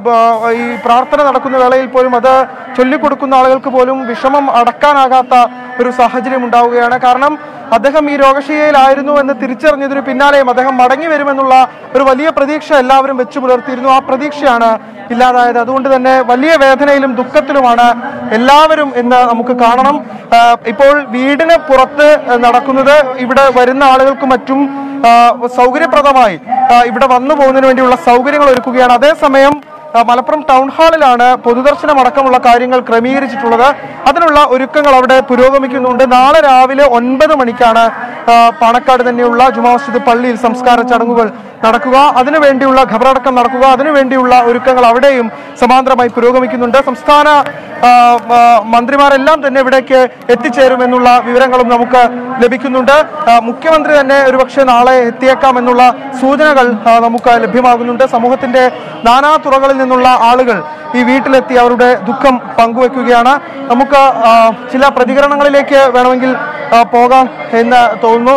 ഈ പ്രാർത്ഥന നടക്കുന്ന വേളയിൽ പോലും അത് ചൊല്ലിക്കൊടുക്കുന്ന ആളുകൾക്ക് പോലും വിഷമം അടക്കാനാകാത്ത ഒരു സാഹചര്യം ഉണ്ടാവുകയാണ്. കാരണം അദ്ദേഹം ഈ രോഗശയ്യയിലായിരുന്നു എന്ന് തിരിച്ചറിഞ്ഞതിന് പിന്നാലെയും അദ്ദേഹം മടങ്ങി വരുമെന്നുള്ള ഒരു വലിയ പ്രതീക്ഷ എല്ലാവരും വെച്ചു പുലർത്തിയിരുന്നു. ആ പ്രതീക്ഷയാണ് ഇല്ലാതായത്. അതുകൊണ്ട് തന്നെ വലിയ വേദനയിലും ദുഃഖത്തിലുമാണ് എല്ലാവരും എന്ന് നമുക്ക് കാണണം. ഇപ്പോൾ വീടിന് പുറത്ത് നടക്കുന്നത് ഇവിടെ വരുന്ന ആളുകൾക്കും മറ്റും സൗകര്യപ്രദമായി ഇവിടെ വന്നു പോകുന്നതിന് വേണ്ടിയുള്ള സൗകര്യങ്ങൾ ഒരുക്കുകയാണ്. അതേസമയം മലപ്പുറം ടൗൺ ഹാളിലാണ് പൊതുദർശനം അടക്കമുള്ള കാര്യങ്ങൾ ക്രമീകരിച്ചിട്ടുള്ളത്. അതിനുള്ള ഒരുക്കങ്ങൾ അവിടെ പുരോഗമിക്കുന്നുണ്ട്. നാളെ രാവിലെ 9 മണിക്കാണ് പാണക്കാട് തന്നെയുള്ള ജുമാ മസ്ജിദ് പള്ളിയിൽ സംസ്കാര ചടങ്ങുകൾ നടക്കുക. അതിനുവേണ്ടിയുള്ള ഖബറടക്കം നടക്കുക. അതിനുവേണ്ടിയുള്ള ഒരുക്കങ്ങൾ അവിടെയും സമാന്തരമായി പുരോഗമിക്കുന്നുണ്ട്. സംസ്ഥാന മന്ത്രിമാരെല്ലാം തന്നെ ഇവിടേക്ക് എത്തിച്ചേരുമെന്നുള്ള വിവരങ്ങളും നമുക്ക് ലഭിക്കുന്നുണ്ട്. മുഖ്യമന്ത്രി തന്നെ ഒരുപക്ഷെ നാളെ എത്തിയേക്കാമെന്നുള്ള സൂചനകൾ നമുക്ക് ലഭ്യമാകുന്നുണ്ട്. സമൂഹത്തിന്റെ നാനാ തുറകളിൽ നിന്നുള്ള ആളുകൾ ഈ വീട്ടിലെത്തി അവരുടെ ദുഃഖം പങ്കുവെക്കുകയാണ്. നമുക്ക് ചില പ്രതികരണങ്ങളിലേക്ക് വേണമെങ്കിൽ പോകാം എന്ന് തോന്നുന്നു.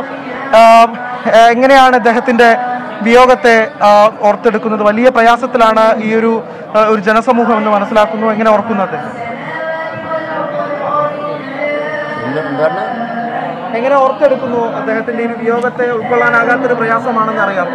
എങ്ങനെയാണ് അദ്ദേഹത്തിന്റെ വിയോഗത്തെ ഓർത്തെടുക്കുന്നത്? വലിയ പ്രയാസത്തിലാണ് ഈ ഒരു ജനസമൂഹം എന്ന് മനസ്സിലാക്കുന്നു. എങ്ങനെ ഓർക്കുന്നത്? എങ്ങനെ ഓർത്തെടുക്കുന്നു അദ്ദേഹത്തിന്റെ ഈ വിയോഗത്തെ? ഉൾക്കൊള്ളാനാകാത്തൊരു പ്രയാസമാണെന്ന് അറിയാം.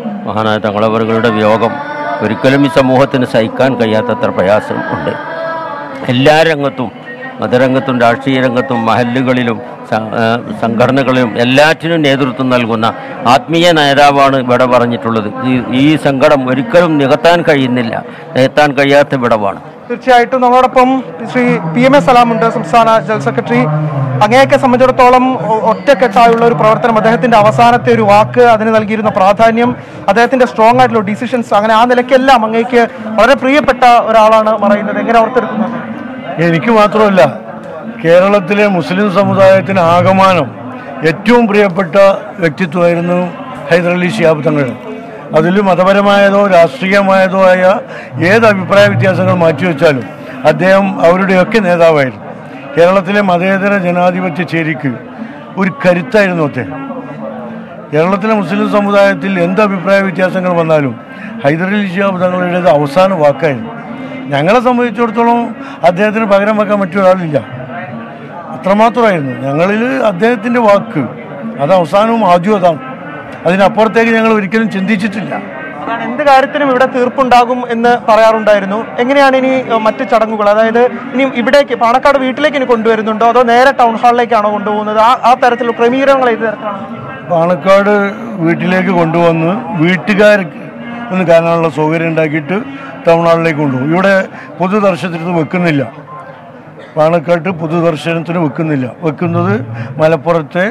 മഹാനായ തങ്ങളവരുടെ വിയോഗം ഒരിക്കലും ഈ സമൂഹത്തിന് സഹിക്കാൻ കഴിയാത്തത്ര പ്രയാസം ഉണ്ട്. എല്ലാ രംഗത്തും, മതരംഗത്തും രാഷ്ട്രീയ രംഗത്തും മഹല്ലുകളിലും സംഘടനകളിലും എല്ലാറ്റിനും നേതൃത്വം നൽകുന്ന ആത്മീയ നേതാവാണ് ഇവിടെ പറഞ്ഞിട്ടുള്ളത്. ഈ സങ്കടം ഒരിക്കലും നികത്താൻ കഴിയാത്ത വിടവാണ്. തീർച്ചയായിട്ടും നമ്മളോടൊപ്പം ശ്രീ PMA സലാം ഉണ്ട്, സംസ്ഥാന ജനറൽ സെക്രട്ടറി. അങ്ങനെയൊക്കെ സംബന്ധിച്ചിടത്തോളം ഒറ്റക്കെട്ടായുള്ള ഒരു പ്രവർത്തനം, അദ്ദേഹത്തിന്റെ അവസാനത്തെ ഒരു വാക്ക്, അതിന് നൽകിയിരുന്ന പ്രാധാന്യം, അദ്ദേഹത്തിന്റെ സ്ട്രോങ് ആയിട്ടുള്ള ഡിസിഷൻസ്, അങ്ങനെ ആ നിലയ്ക്കെല്ലാം അങ്ങേക്ക് വളരെ പ്രിയപ്പെട്ട ഒരാളാണ് പറയുന്നത്. എങ്ങനെ ഓർത്തെടുക്കുന്നത്? എനിക്ക് മാത്രമല്ല, കേരളത്തിലെ മുസ്ലിം സമുദായത്തിന് ആകമാനം ഏറ്റവും പ്രിയപ്പെട്ട വ്യക്തിത്വമായിരുന്നു ഹൈദരലി ശിഹാബ് തങ്ങൾ. അതിൽ മതപരമായതോ രാഷ്ട്രീയമായതോ ആയ ഏത് അഭിപ്രായ വ്യത്യാസങ്ങൾ മാറ്റിവെച്ചാലും അദ്ദേഹം അവരുടെയൊക്കെ നേതാവായിരുന്നു. കേരളത്തിലെ മതേതര ജനാധിപത്യ ചേരിക്ക് ഒരു കരുത്തായിരുന്നു അദ്ദേഹം. കേരളത്തിലെ മുസ്ലിം സമുദായത്തിൽ എന്ത് അഭിപ്രായ വ്യത്യാസങ്ങൾ വന്നാലും ഹൈദരലി ശിഹാബ് തങ്ങളുടേത് അവസാന വാക്കായിരുന്നു. ഞങ്ങളെ സംബന്ധിച്ചിടത്തോളം അദ്ദേഹത്തിന് പകരം വെക്കാൻ മറ്റൊരാളില്ല, അത്രമാത്രമായിരുന്നു ഞങ്ങളിൽ അദ്ദേഹത്തിൻ്റെ വാക്ക്. അത് അവസാനവും ആദ്യവും അതാണ്. അതിനപ്പുറത്തേക്ക് ഞങ്ങൾ ഒരിക്കലും ചിന്തിച്ചിട്ടില്ല. അതാണ്, എന്ത് കാര്യത്തിനും ഇവിടെ തീർപ്പുണ്ടാകും എന്ന് പറയാറുണ്ടായിരുന്നു. എങ്ങനെയാണ് ഇനി മറ്റ് ചടങ്ങുകൾ, അതായത് ഇനി ഇവിടേക്ക് പാണക്കാട് വീട്ടിലേക്ക് ഇനി കൊണ്ടുവരുന്നുണ്ടോ അതോ നേരെ ടൗൺ ഹാളിലേക്കാണോ കൊണ്ടുപോകുന്നത്? ആ തരത്തിലുള്ള ക്രമീകരണങ്ങൾ ഏത് തരത്തിലാണ്? പാണക്കാട് വീട്ടിലേക്ക് കൊണ്ടുവന്ന് വീട്ടുകാർക്ക് ഒന്ന് കാണാനുള്ള സൗകര്യം ഉണ്ടാക്കിയിട്ട് ടൗൺ ഹാളിലേക്ക് കൊണ്ടുപോകും. ഇവിടെ പൊതുദർശനത്തിന് വെക്കുന്നില്ല, പാണക്കാട്ട് പൊതുദർശനത്തിന് വെക്കുന്നത് മലപ്പുറത്തെ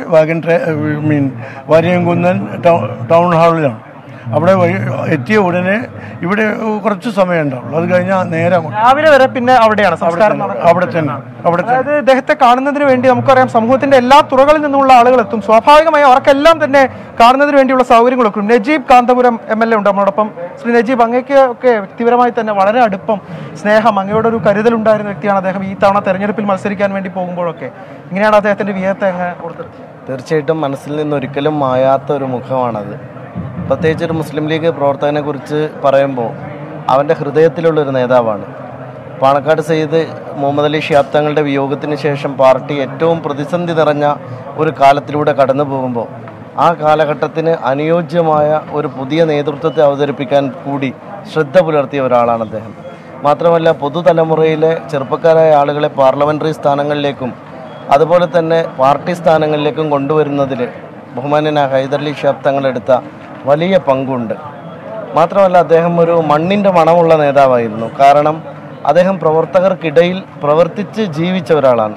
വാര്യംകുന്നൻ ടൗൺ ഹാളിലാണ്. അവിടെ എത്തിയ ഉടനെ ഇവിടെ കുറച്ച് സമയം ഉണ്ടാവുള്ളൂ, അത് കഴിഞ്ഞാൽ നേരെ രാവിലെ വരെ പിന്നെ അവിടെയാണ് സംസ്കാരം. അവിടെ തന്നെ. അതായത് ഇദ്ദേഹത്തെ കാണുന്നതിന് വേണ്ടി നമുക്കറിയാം സമൂഹത്തിന്റെ എല്ലാ തുറകളിൽ നിന്നുള്ള ആളുകൾ എത്തും. സ്വാഭാവികമായി അവർക്കെല്ലാം തന്നെ കാണുന്നതിന് വേണ്ടിയുള്ള സൗകര്യങ്ങളൊക്കെ ഉണ്ട്. നജീബ് കാന്തപുരം MLA ഉണ്ട് നമ്മളോടൊപ്പം. ശ്രീ നജീബ്, അങ്ങേക്ക് ഒക്കെ വ്യക്തിപരമായി തന്നെ വളരെ അടുപ്പം, സ്നേഹം, അങ്ങയോടെ ഒരു കരുതലുണ്ടായിരുന്ന വ്യക്തിയാണ് അദ്ദേഹം. ഈ തവണ തെരഞ്ഞെടുപ്പിൽ മത്സരിക്കാൻ വേണ്ടി പോകുമ്പോഴൊക്കെ ഇങ്ങനെയാണ് അദ്ദേഹത്തിന്റെ വിജയത്തെ അങ്ങ് കൊടുത്തത്? തീർച്ചയായിട്ടും മനസ്സിൽ നിന്ന് ഒരിക്കലും മായാത്ത ഒരു മുഖമാണത്. പ്രത്യേകിച്ച് ഒരു മുസ്ലിം ലീഗ് പ്രവർത്തകനെ കുറിച്ച് പറയുമ്പോൾ അവൻ്റെ ഹൃദയത്തിലുള്ളൊരു നേതാവാണ്. പാണക്കാട് സയ്യിദ് മുഹമ്മദ് അലി ശിഹാബ് തങ്ങളുടെ വിയോഗത്തിന് ശേഷം പാർട്ടി ഏറ്റവും പ്രതിസന്ധി നിറഞ്ഞ ഒരു കാലത്തിലൂടെ കടന്നു പോകുമ്പോൾ ആ കാലഘട്ടത്തിന് അനുയോജ്യമായ ഒരു പുതിയ നേതൃത്വത്തെ അവതരിപ്പിക്കാൻ കൂടി ശ്രദ്ധ പുലർത്തിയ ഒരാളാണ് അദ്ദേഹം. മാത്രമല്ല, പുതുതലമുറയിലെ ചെറുപ്പക്കാരായ ആളുകളെ പാർലമെൻ്ററി സ്ഥാനങ്ങളിലേക്കും അതുപോലെ തന്നെ പാർട്ടി സ്ഥാനങ്ങളിലേക്കും കൊണ്ടുവരുന്നതിൽ ബഹുമാന്യനായ ഹൈദരലി ശിഹാബ് തങ്ങളെടുത്ത വലിയ പങ്കുണ്ട്. മാത്രമല്ല, അദ്ദേഹം ഒരു മണ്ണിൻ്റെ മണമുള്ള നേതാവായിരുന്നു. കാരണം അദ്ദേഹം പ്രവർത്തകർക്കിടയിൽ പ്രവർത്തിച്ച് ജീവിച്ച ഒരാളാണ്.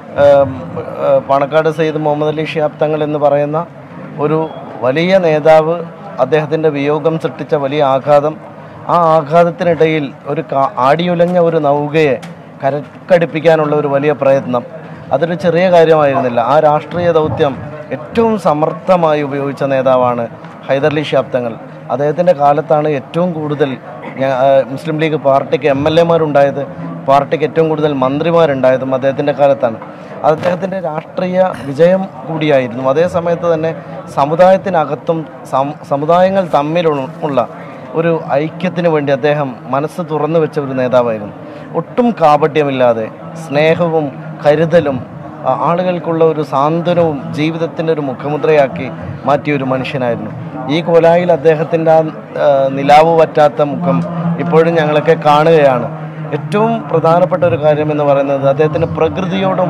പാണക്കാട് സയ്യിദ് മുഹമ്മദ് അലി ശിഹാബ് തങ്ങൾ എന്ന് പറയുന്ന ഒരു വലിയ നേതാവ്, അദ്ദേഹത്തിൻ്റെ വിയോഗം സൃഷ്ടിച്ച വലിയ ആഘാതം, ആ ആഘാതത്തിനിടയിൽ ഒരു ആടിയുലഞ്ഞ ഒരു നൗകയെ കരക്കടിപ്പിക്കാനുള്ള ഒരു വലിയ പ്രയത്നം, അതൊരു ചെറിയ കാര്യമായിരുന്നില്ല. ആ രാഷ്ട്രീയ ദൗത്യം ഏറ്റവും സമർത്ഥമായി ഉപയോഗിച്ച നേതാവാണ് ഹൈദരലി ശിഹാബ് തങ്ങൾ. അദ്ദേഹത്തിൻ്റെ കാലത്താണ് ഏറ്റവും കൂടുതൽ മുസ്ലിം ലീഗ് പാർട്ടിക്ക് MLA-മാരുണ്ടായത്, പാർട്ടിക്ക് ഏറ്റവും കൂടുതൽ മന്ത്രിമാരുണ്ടായതും അദ്ദേഹത്തിൻ്റെ കാലത്താണ്. അദ്ദേഹത്തിൻ്റെ രാഷ്ട്രീയ വിജയം കൂടിയായിരുന്നു. അതേ സമയത്ത് തന്നെ സമുദായത്തിനകത്തും സമുദായങ്ങൾ തമ്മിലുള്ള ഒരു ഐക്യത്തിന് വേണ്ടി അദ്ദേഹം മനസ്സ് തുറന്നു വെച്ച ഒരു നേതാവായിരുന്നു. ഒട്ടും കാപട്യമില്ലാതെ സ്നേഹവും കരുതലും ആളുകൾക്കുള്ള ഒരു സാന്ത്വനവും ജീവിതത്തിൻ്റെ ഒരു മുഖമുദ്രയാക്കി മാറ്റിയ ഒരു മനുഷ്യനായിരുന്നു. ഈ കോലായിൽ അദ്ദേഹത്തിൻ്റെ ആ നിലാവ് പറ്റാത്ത മുഖം ഇപ്പോഴും ഞങ്ങളൊക്കെ കാണുകയാണ്. ഏറ്റവും പ്രധാനപ്പെട്ട ഒരു കാര്യം എന്ന് പറയുന്നത് അദ്ദേഹത്തിന് പ്രകൃതിയോടും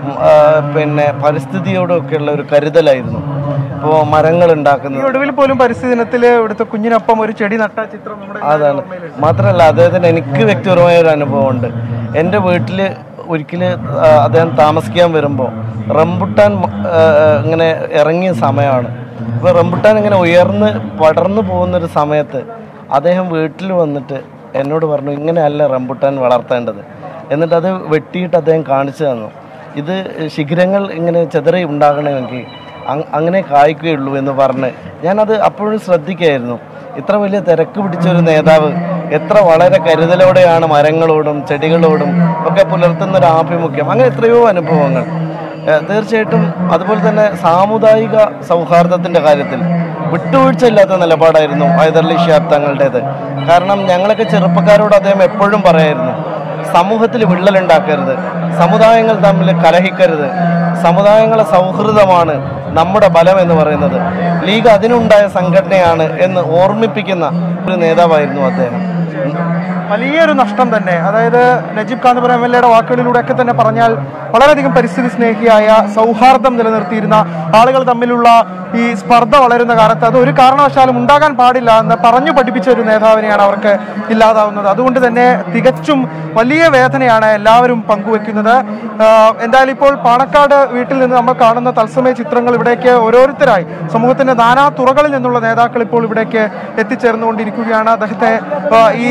പിന്നെ പരിസ്ഥിതിയോടും ഒക്കെയുള്ള ഒരു കരുതലായിരുന്നു. ഇപ്പോൾ മരങ്ങൾ ഉണ്ടാക്കുന്നത്, ഒടുവിൽ പോലും പരിസ്ഥിതി ദിനത്തിൽ ഇവിടുത്തെ കുഞ്ഞിനൊപ്പം ഒരു ചെടി നട്ട ചിത്രം അതാണ്. മാത്രമല്ല, അദ്ദേഹത്തിന് എനിക്ക് വ്യക്തിപരമായ ഒരു അനുഭവമുണ്ട്. എൻ്റെ വീട്ടിൽ ഒരിക്കൽ അദ്ദേഹം താമസിക്കാൻ വരുമ്പോൾ റംബുട്ടാൻ ഇങ്ങനെ ഇറങ്ങിയ സമയമാണ്. അപ്പോൾ റംബുട്ടാൻ ഇങ്ങനെ ഉയർന്ന് പടർന്നു പോകുന്നൊരു സമയത്ത് അദ്ദേഹം വീട്ടിൽ വന്നിട്ട് എന്നോട് പറഞ്ഞു, ഇങ്ങനെയല്ല റംബുട്ടാൻ വളർത്തേണ്ടത്. എന്നിട്ട് അത് വെട്ടിയിട്ട് അദ്ദേഹം കാണിച്ചു തന്നു. ഇത് ശിഖരങ്ങൾ ഇങ്ങനെ ചെതറി ഉണ്ടാകണമെങ്കിൽ അങ്ങനെ കായ്ക്കുകയുള്ളൂ എന്ന് പറഞ്ഞ് ഞാനത് അപ്പോഴും ശ്രദ്ധിക്കുകയായിരുന്നു. ഇത്ര വലിയ തിരക്ക് പിടിച്ചൊരു നേതാവ് എത്ര വളരെ കരുതലോടെയാണ് മരങ്ങളോടും ചെടികളോടും ഒക്കെ പുലർത്തുന്നൊരു ആഭിമുഖ്യം, അങ്ങനെ എത്രയോ അനുഭവങ്ങൾ. തീർച്ചയായിട്ടും അതുപോലെ തന്നെ സാമുദായിക സൗഹാർദ്ദത്തിൻ്റെ കാര്യത്തിൽ വിട്ടുവീഴ്ചയില്ലാത്ത നിലപാടായിരുന്നു ഹൈദരലി ശിഹാബ് തങ്ങളുടേത്. കാരണം ഞങ്ങളൊക്കെ ചെറുപ്പക്കാരോട് അദ്ദേഹം എപ്പോഴും പറയായിരുന്നു, സമൂഹത്തിൽ വിള്ളലുണ്ടാക്കരുത്, സമുദായങ്ങൾ തമ്മിൽ കലഹിക്കരുത്, സമുദായങ്ങളെ സൗഹൃദമാണ് നമ്മുടെ ബലം എന്ന് പറയുന്നത്, ലീഗ് അതിനുണ്ടായ സംഘടനയാണ് എന്ന് ഓർമ്മിപ്പിക്കുന്ന ഒരു നേതാവായിരുന്നു അദ്ദേഹം. വലിയൊരു നഷ്ടം തന്നെ. അതായത് നജീബ് കാന്തപുരം MLA യുടെ വാക്കുകളിലൂടെയൊക്കെ തന്നെ പറഞ്ഞാൽ വളരെയധികം പരിസ്ഥിതി സ്നേഹിയായ, സൗഹാർദ്ദം നിലനിർത്തിയിരുന്ന, ആളുകൾ തമ്മിലുള്ള ഈ സ്പർദ്ധ വളരുന്ന കാലത്ത് അത് ഒരു കാരണവശാലും ഉണ്ടാകാൻ പാടില്ല എന്ന് പറഞ്ഞു പഠിപ്പിച്ച ഒരു നേതാവിനെയാണ് അവർക്ക് ഇല്ലാതാവുന്നത്. അതുകൊണ്ട് തന്നെ തികച്ചും വലിയ വേദനയാണ് എല്ലാവരും പങ്കുവെക്കുന്നത്. എന്തായാലും ഇപ്പോൾ പാണക്കാട് വീട്ടിൽ നിന്ന് നമ്മൾ കാണുന്ന തത്സമയ ചിത്രങ്ങൾ ഇവിടേക്ക് ഓരോരുത്തരായി സമൂഹത്തിന്റെ നാനാ തുറകളിൽ നിന്നുള്ള നേതാക്കൾ ഇപ്പോൾ ഇവിടേക്ക് എത്തിച്ചേർന്നുകൊണ്ടിരിക്കുകയാണ്. അദ്ദേഹത്തെ ഈ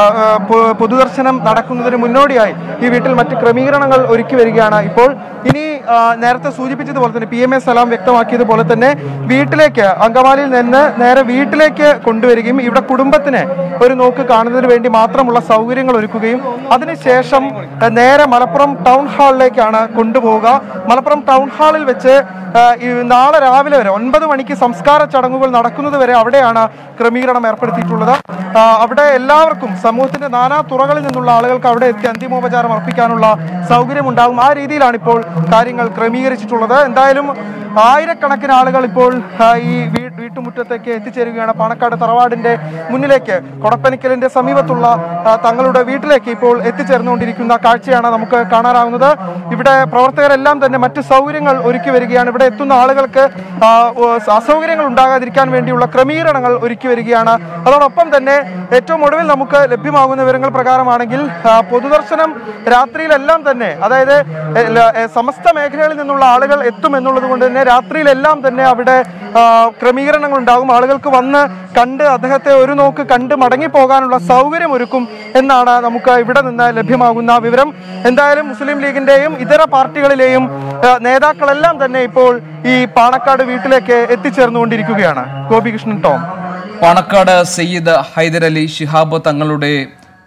പൊതുദർശനം നടക്കുന്നതിന് മുന്നോടിയായി ഈ വീട്ടിൽ മറ്റ് ക്രമീകരണങ്ങൾ ഒരുക്കി വരികയാണ്. ഇപ്പോൾ ഇനി നേരത്തെ സൂചിപ്പിച്ചതുപോലെ തന്നെ PMA സലാം വ്യക്തമാക്കിയതുപോലെ തന്നെ വീട്ടിലേക്ക്, അങ്കമാലിയിൽ നിന്ന് നേരെ വീട്ടിലേക്ക് കൊണ്ടുവരികയും ഇവിടെ കുടുംബത്തിന് ഒരു നോക്ക് കാണുന്നതിന് വേണ്ടി മാത്രമുള്ള സൗകര്യങ്ങൾ ഒരുക്കുകയും അതിനുശേഷം നേരെ മലപ്പുറം ടൗൺ ഹാളിലേക്കാണ് കൊണ്ടുപോവുക. മലപ്പുറം ടൗൺ ഹാളിൽ വെച്ച് നാളെ രാവിലെ വരെ 9 മണിക്ക് സംസ്കാര ചടങ്ങുകൾ നടക്കുന്നത് വരെ അവിടെയാണ് ക്രമീകരണം ഏർപ്പെടുത്തിയിട്ടുള്ളത്. അവിടെ എല്ലാവർക്കും സമൂഹത്തിന്റെ നാനാ തുറകളിൽ നിന്നുള്ള ആളുകൾക്ക് അവിടെ എത്തി അന്തിമോപചാരം അർപ്പിക്കാനുള്ള സൗകര്യം ഉണ്ടാകും. ആ രീതിയിലാണ് ഇപ്പോൾ കാര്യങ്ങൾ ക്രമീകരിച്ചിട്ടുള്ളത്. എന്തായാലും ആയിരക്കണക്കിന് ആളുകൾ ഇപ്പോൾ ഈ വീട്ടുമുറ്റത്തേക്ക് എത്തിച്ചേരുകയാണ്. പാണക്കാട് തറവാടിന്റെ മുന്നിലേക്ക്, കൊടപ്പനക്കലിന്റെ സമീപത്തുള്ള തങ്ങളുടെ വീട്ടിലേക്ക് ഇപ്പോൾ എത്തിച്ചേർന്നുകൊണ്ടിരിക്കുന്ന കാഴ്ചയാണ് നമുക്ക് കാണാനാവുന്നത്. ഇവിടെ പ്രവർത്തകരെല്ലാം തന്നെ മറ്റ് സൗകര്യങ്ങൾ ഒരുക്കി വരികയാണ്. ഇവിടെ എത്തുന്ന ആളുകൾക്ക് അസൗകര്യങ്ങൾ ഉണ്ടാകാതിരിക്കാൻ വേണ്ടിയുള്ള ക്രമീകരണങ്ങൾ ഒരുക്കി വരികയാണ്. അതോടൊപ്പം തന്നെ ഏറ്റവും ഒടുവിൽ നമുക്ക് ലഭ്യമാകുന്ന വിവരങ്ങൾ പ്രകാരമാണെങ്കിൽ പൊതുദർശനം രാത്രിയിലെല്ലാം തന്നെ, അതായത് സമസ്ത മേഖലകളിൽ നിന്നുള്ള ആളുകൾ എത്തുമെന്നുള്ളത് കൊണ്ട് തന്നെ രാത്രിയിലെല്ലാം തന്നെ അവിടെ ക്രമീകരണങ്ങൾ ഉണ്ടാകും. ആളുകൾക്ക് വന്ന് കണ്ട് അദ്ദേഹത്തെ ഒരു നോക്ക് കണ്ട് മടങ്ങിപ്പോകാനുള്ള സൗകര്യം ഒരുക്കും എന്നാണ് നമുക്ക് ഇവിടെ നിന്ന് ലഭ്യമാകുന്ന വിവരം. എന്തായാലും മുസ്ലിം ലീഗിന്റെയും ഇതര പാർട്ടികളിലെയും നേതാക്കളെല്ലാം തന്നെ ഇപ്പോൾ ഈ പാണക്കാട് വീട്ടിലേക്ക് എത്തിച്ചേർന്നുകൊണ്ടിരിക്കുകയാണ്. ഗോപികൃഷ്ണൻ, ടോം. പാണക്കാട് സയ്യിദ് ഹൈദരലി ശിഹാബ് തങ്ങളുടെ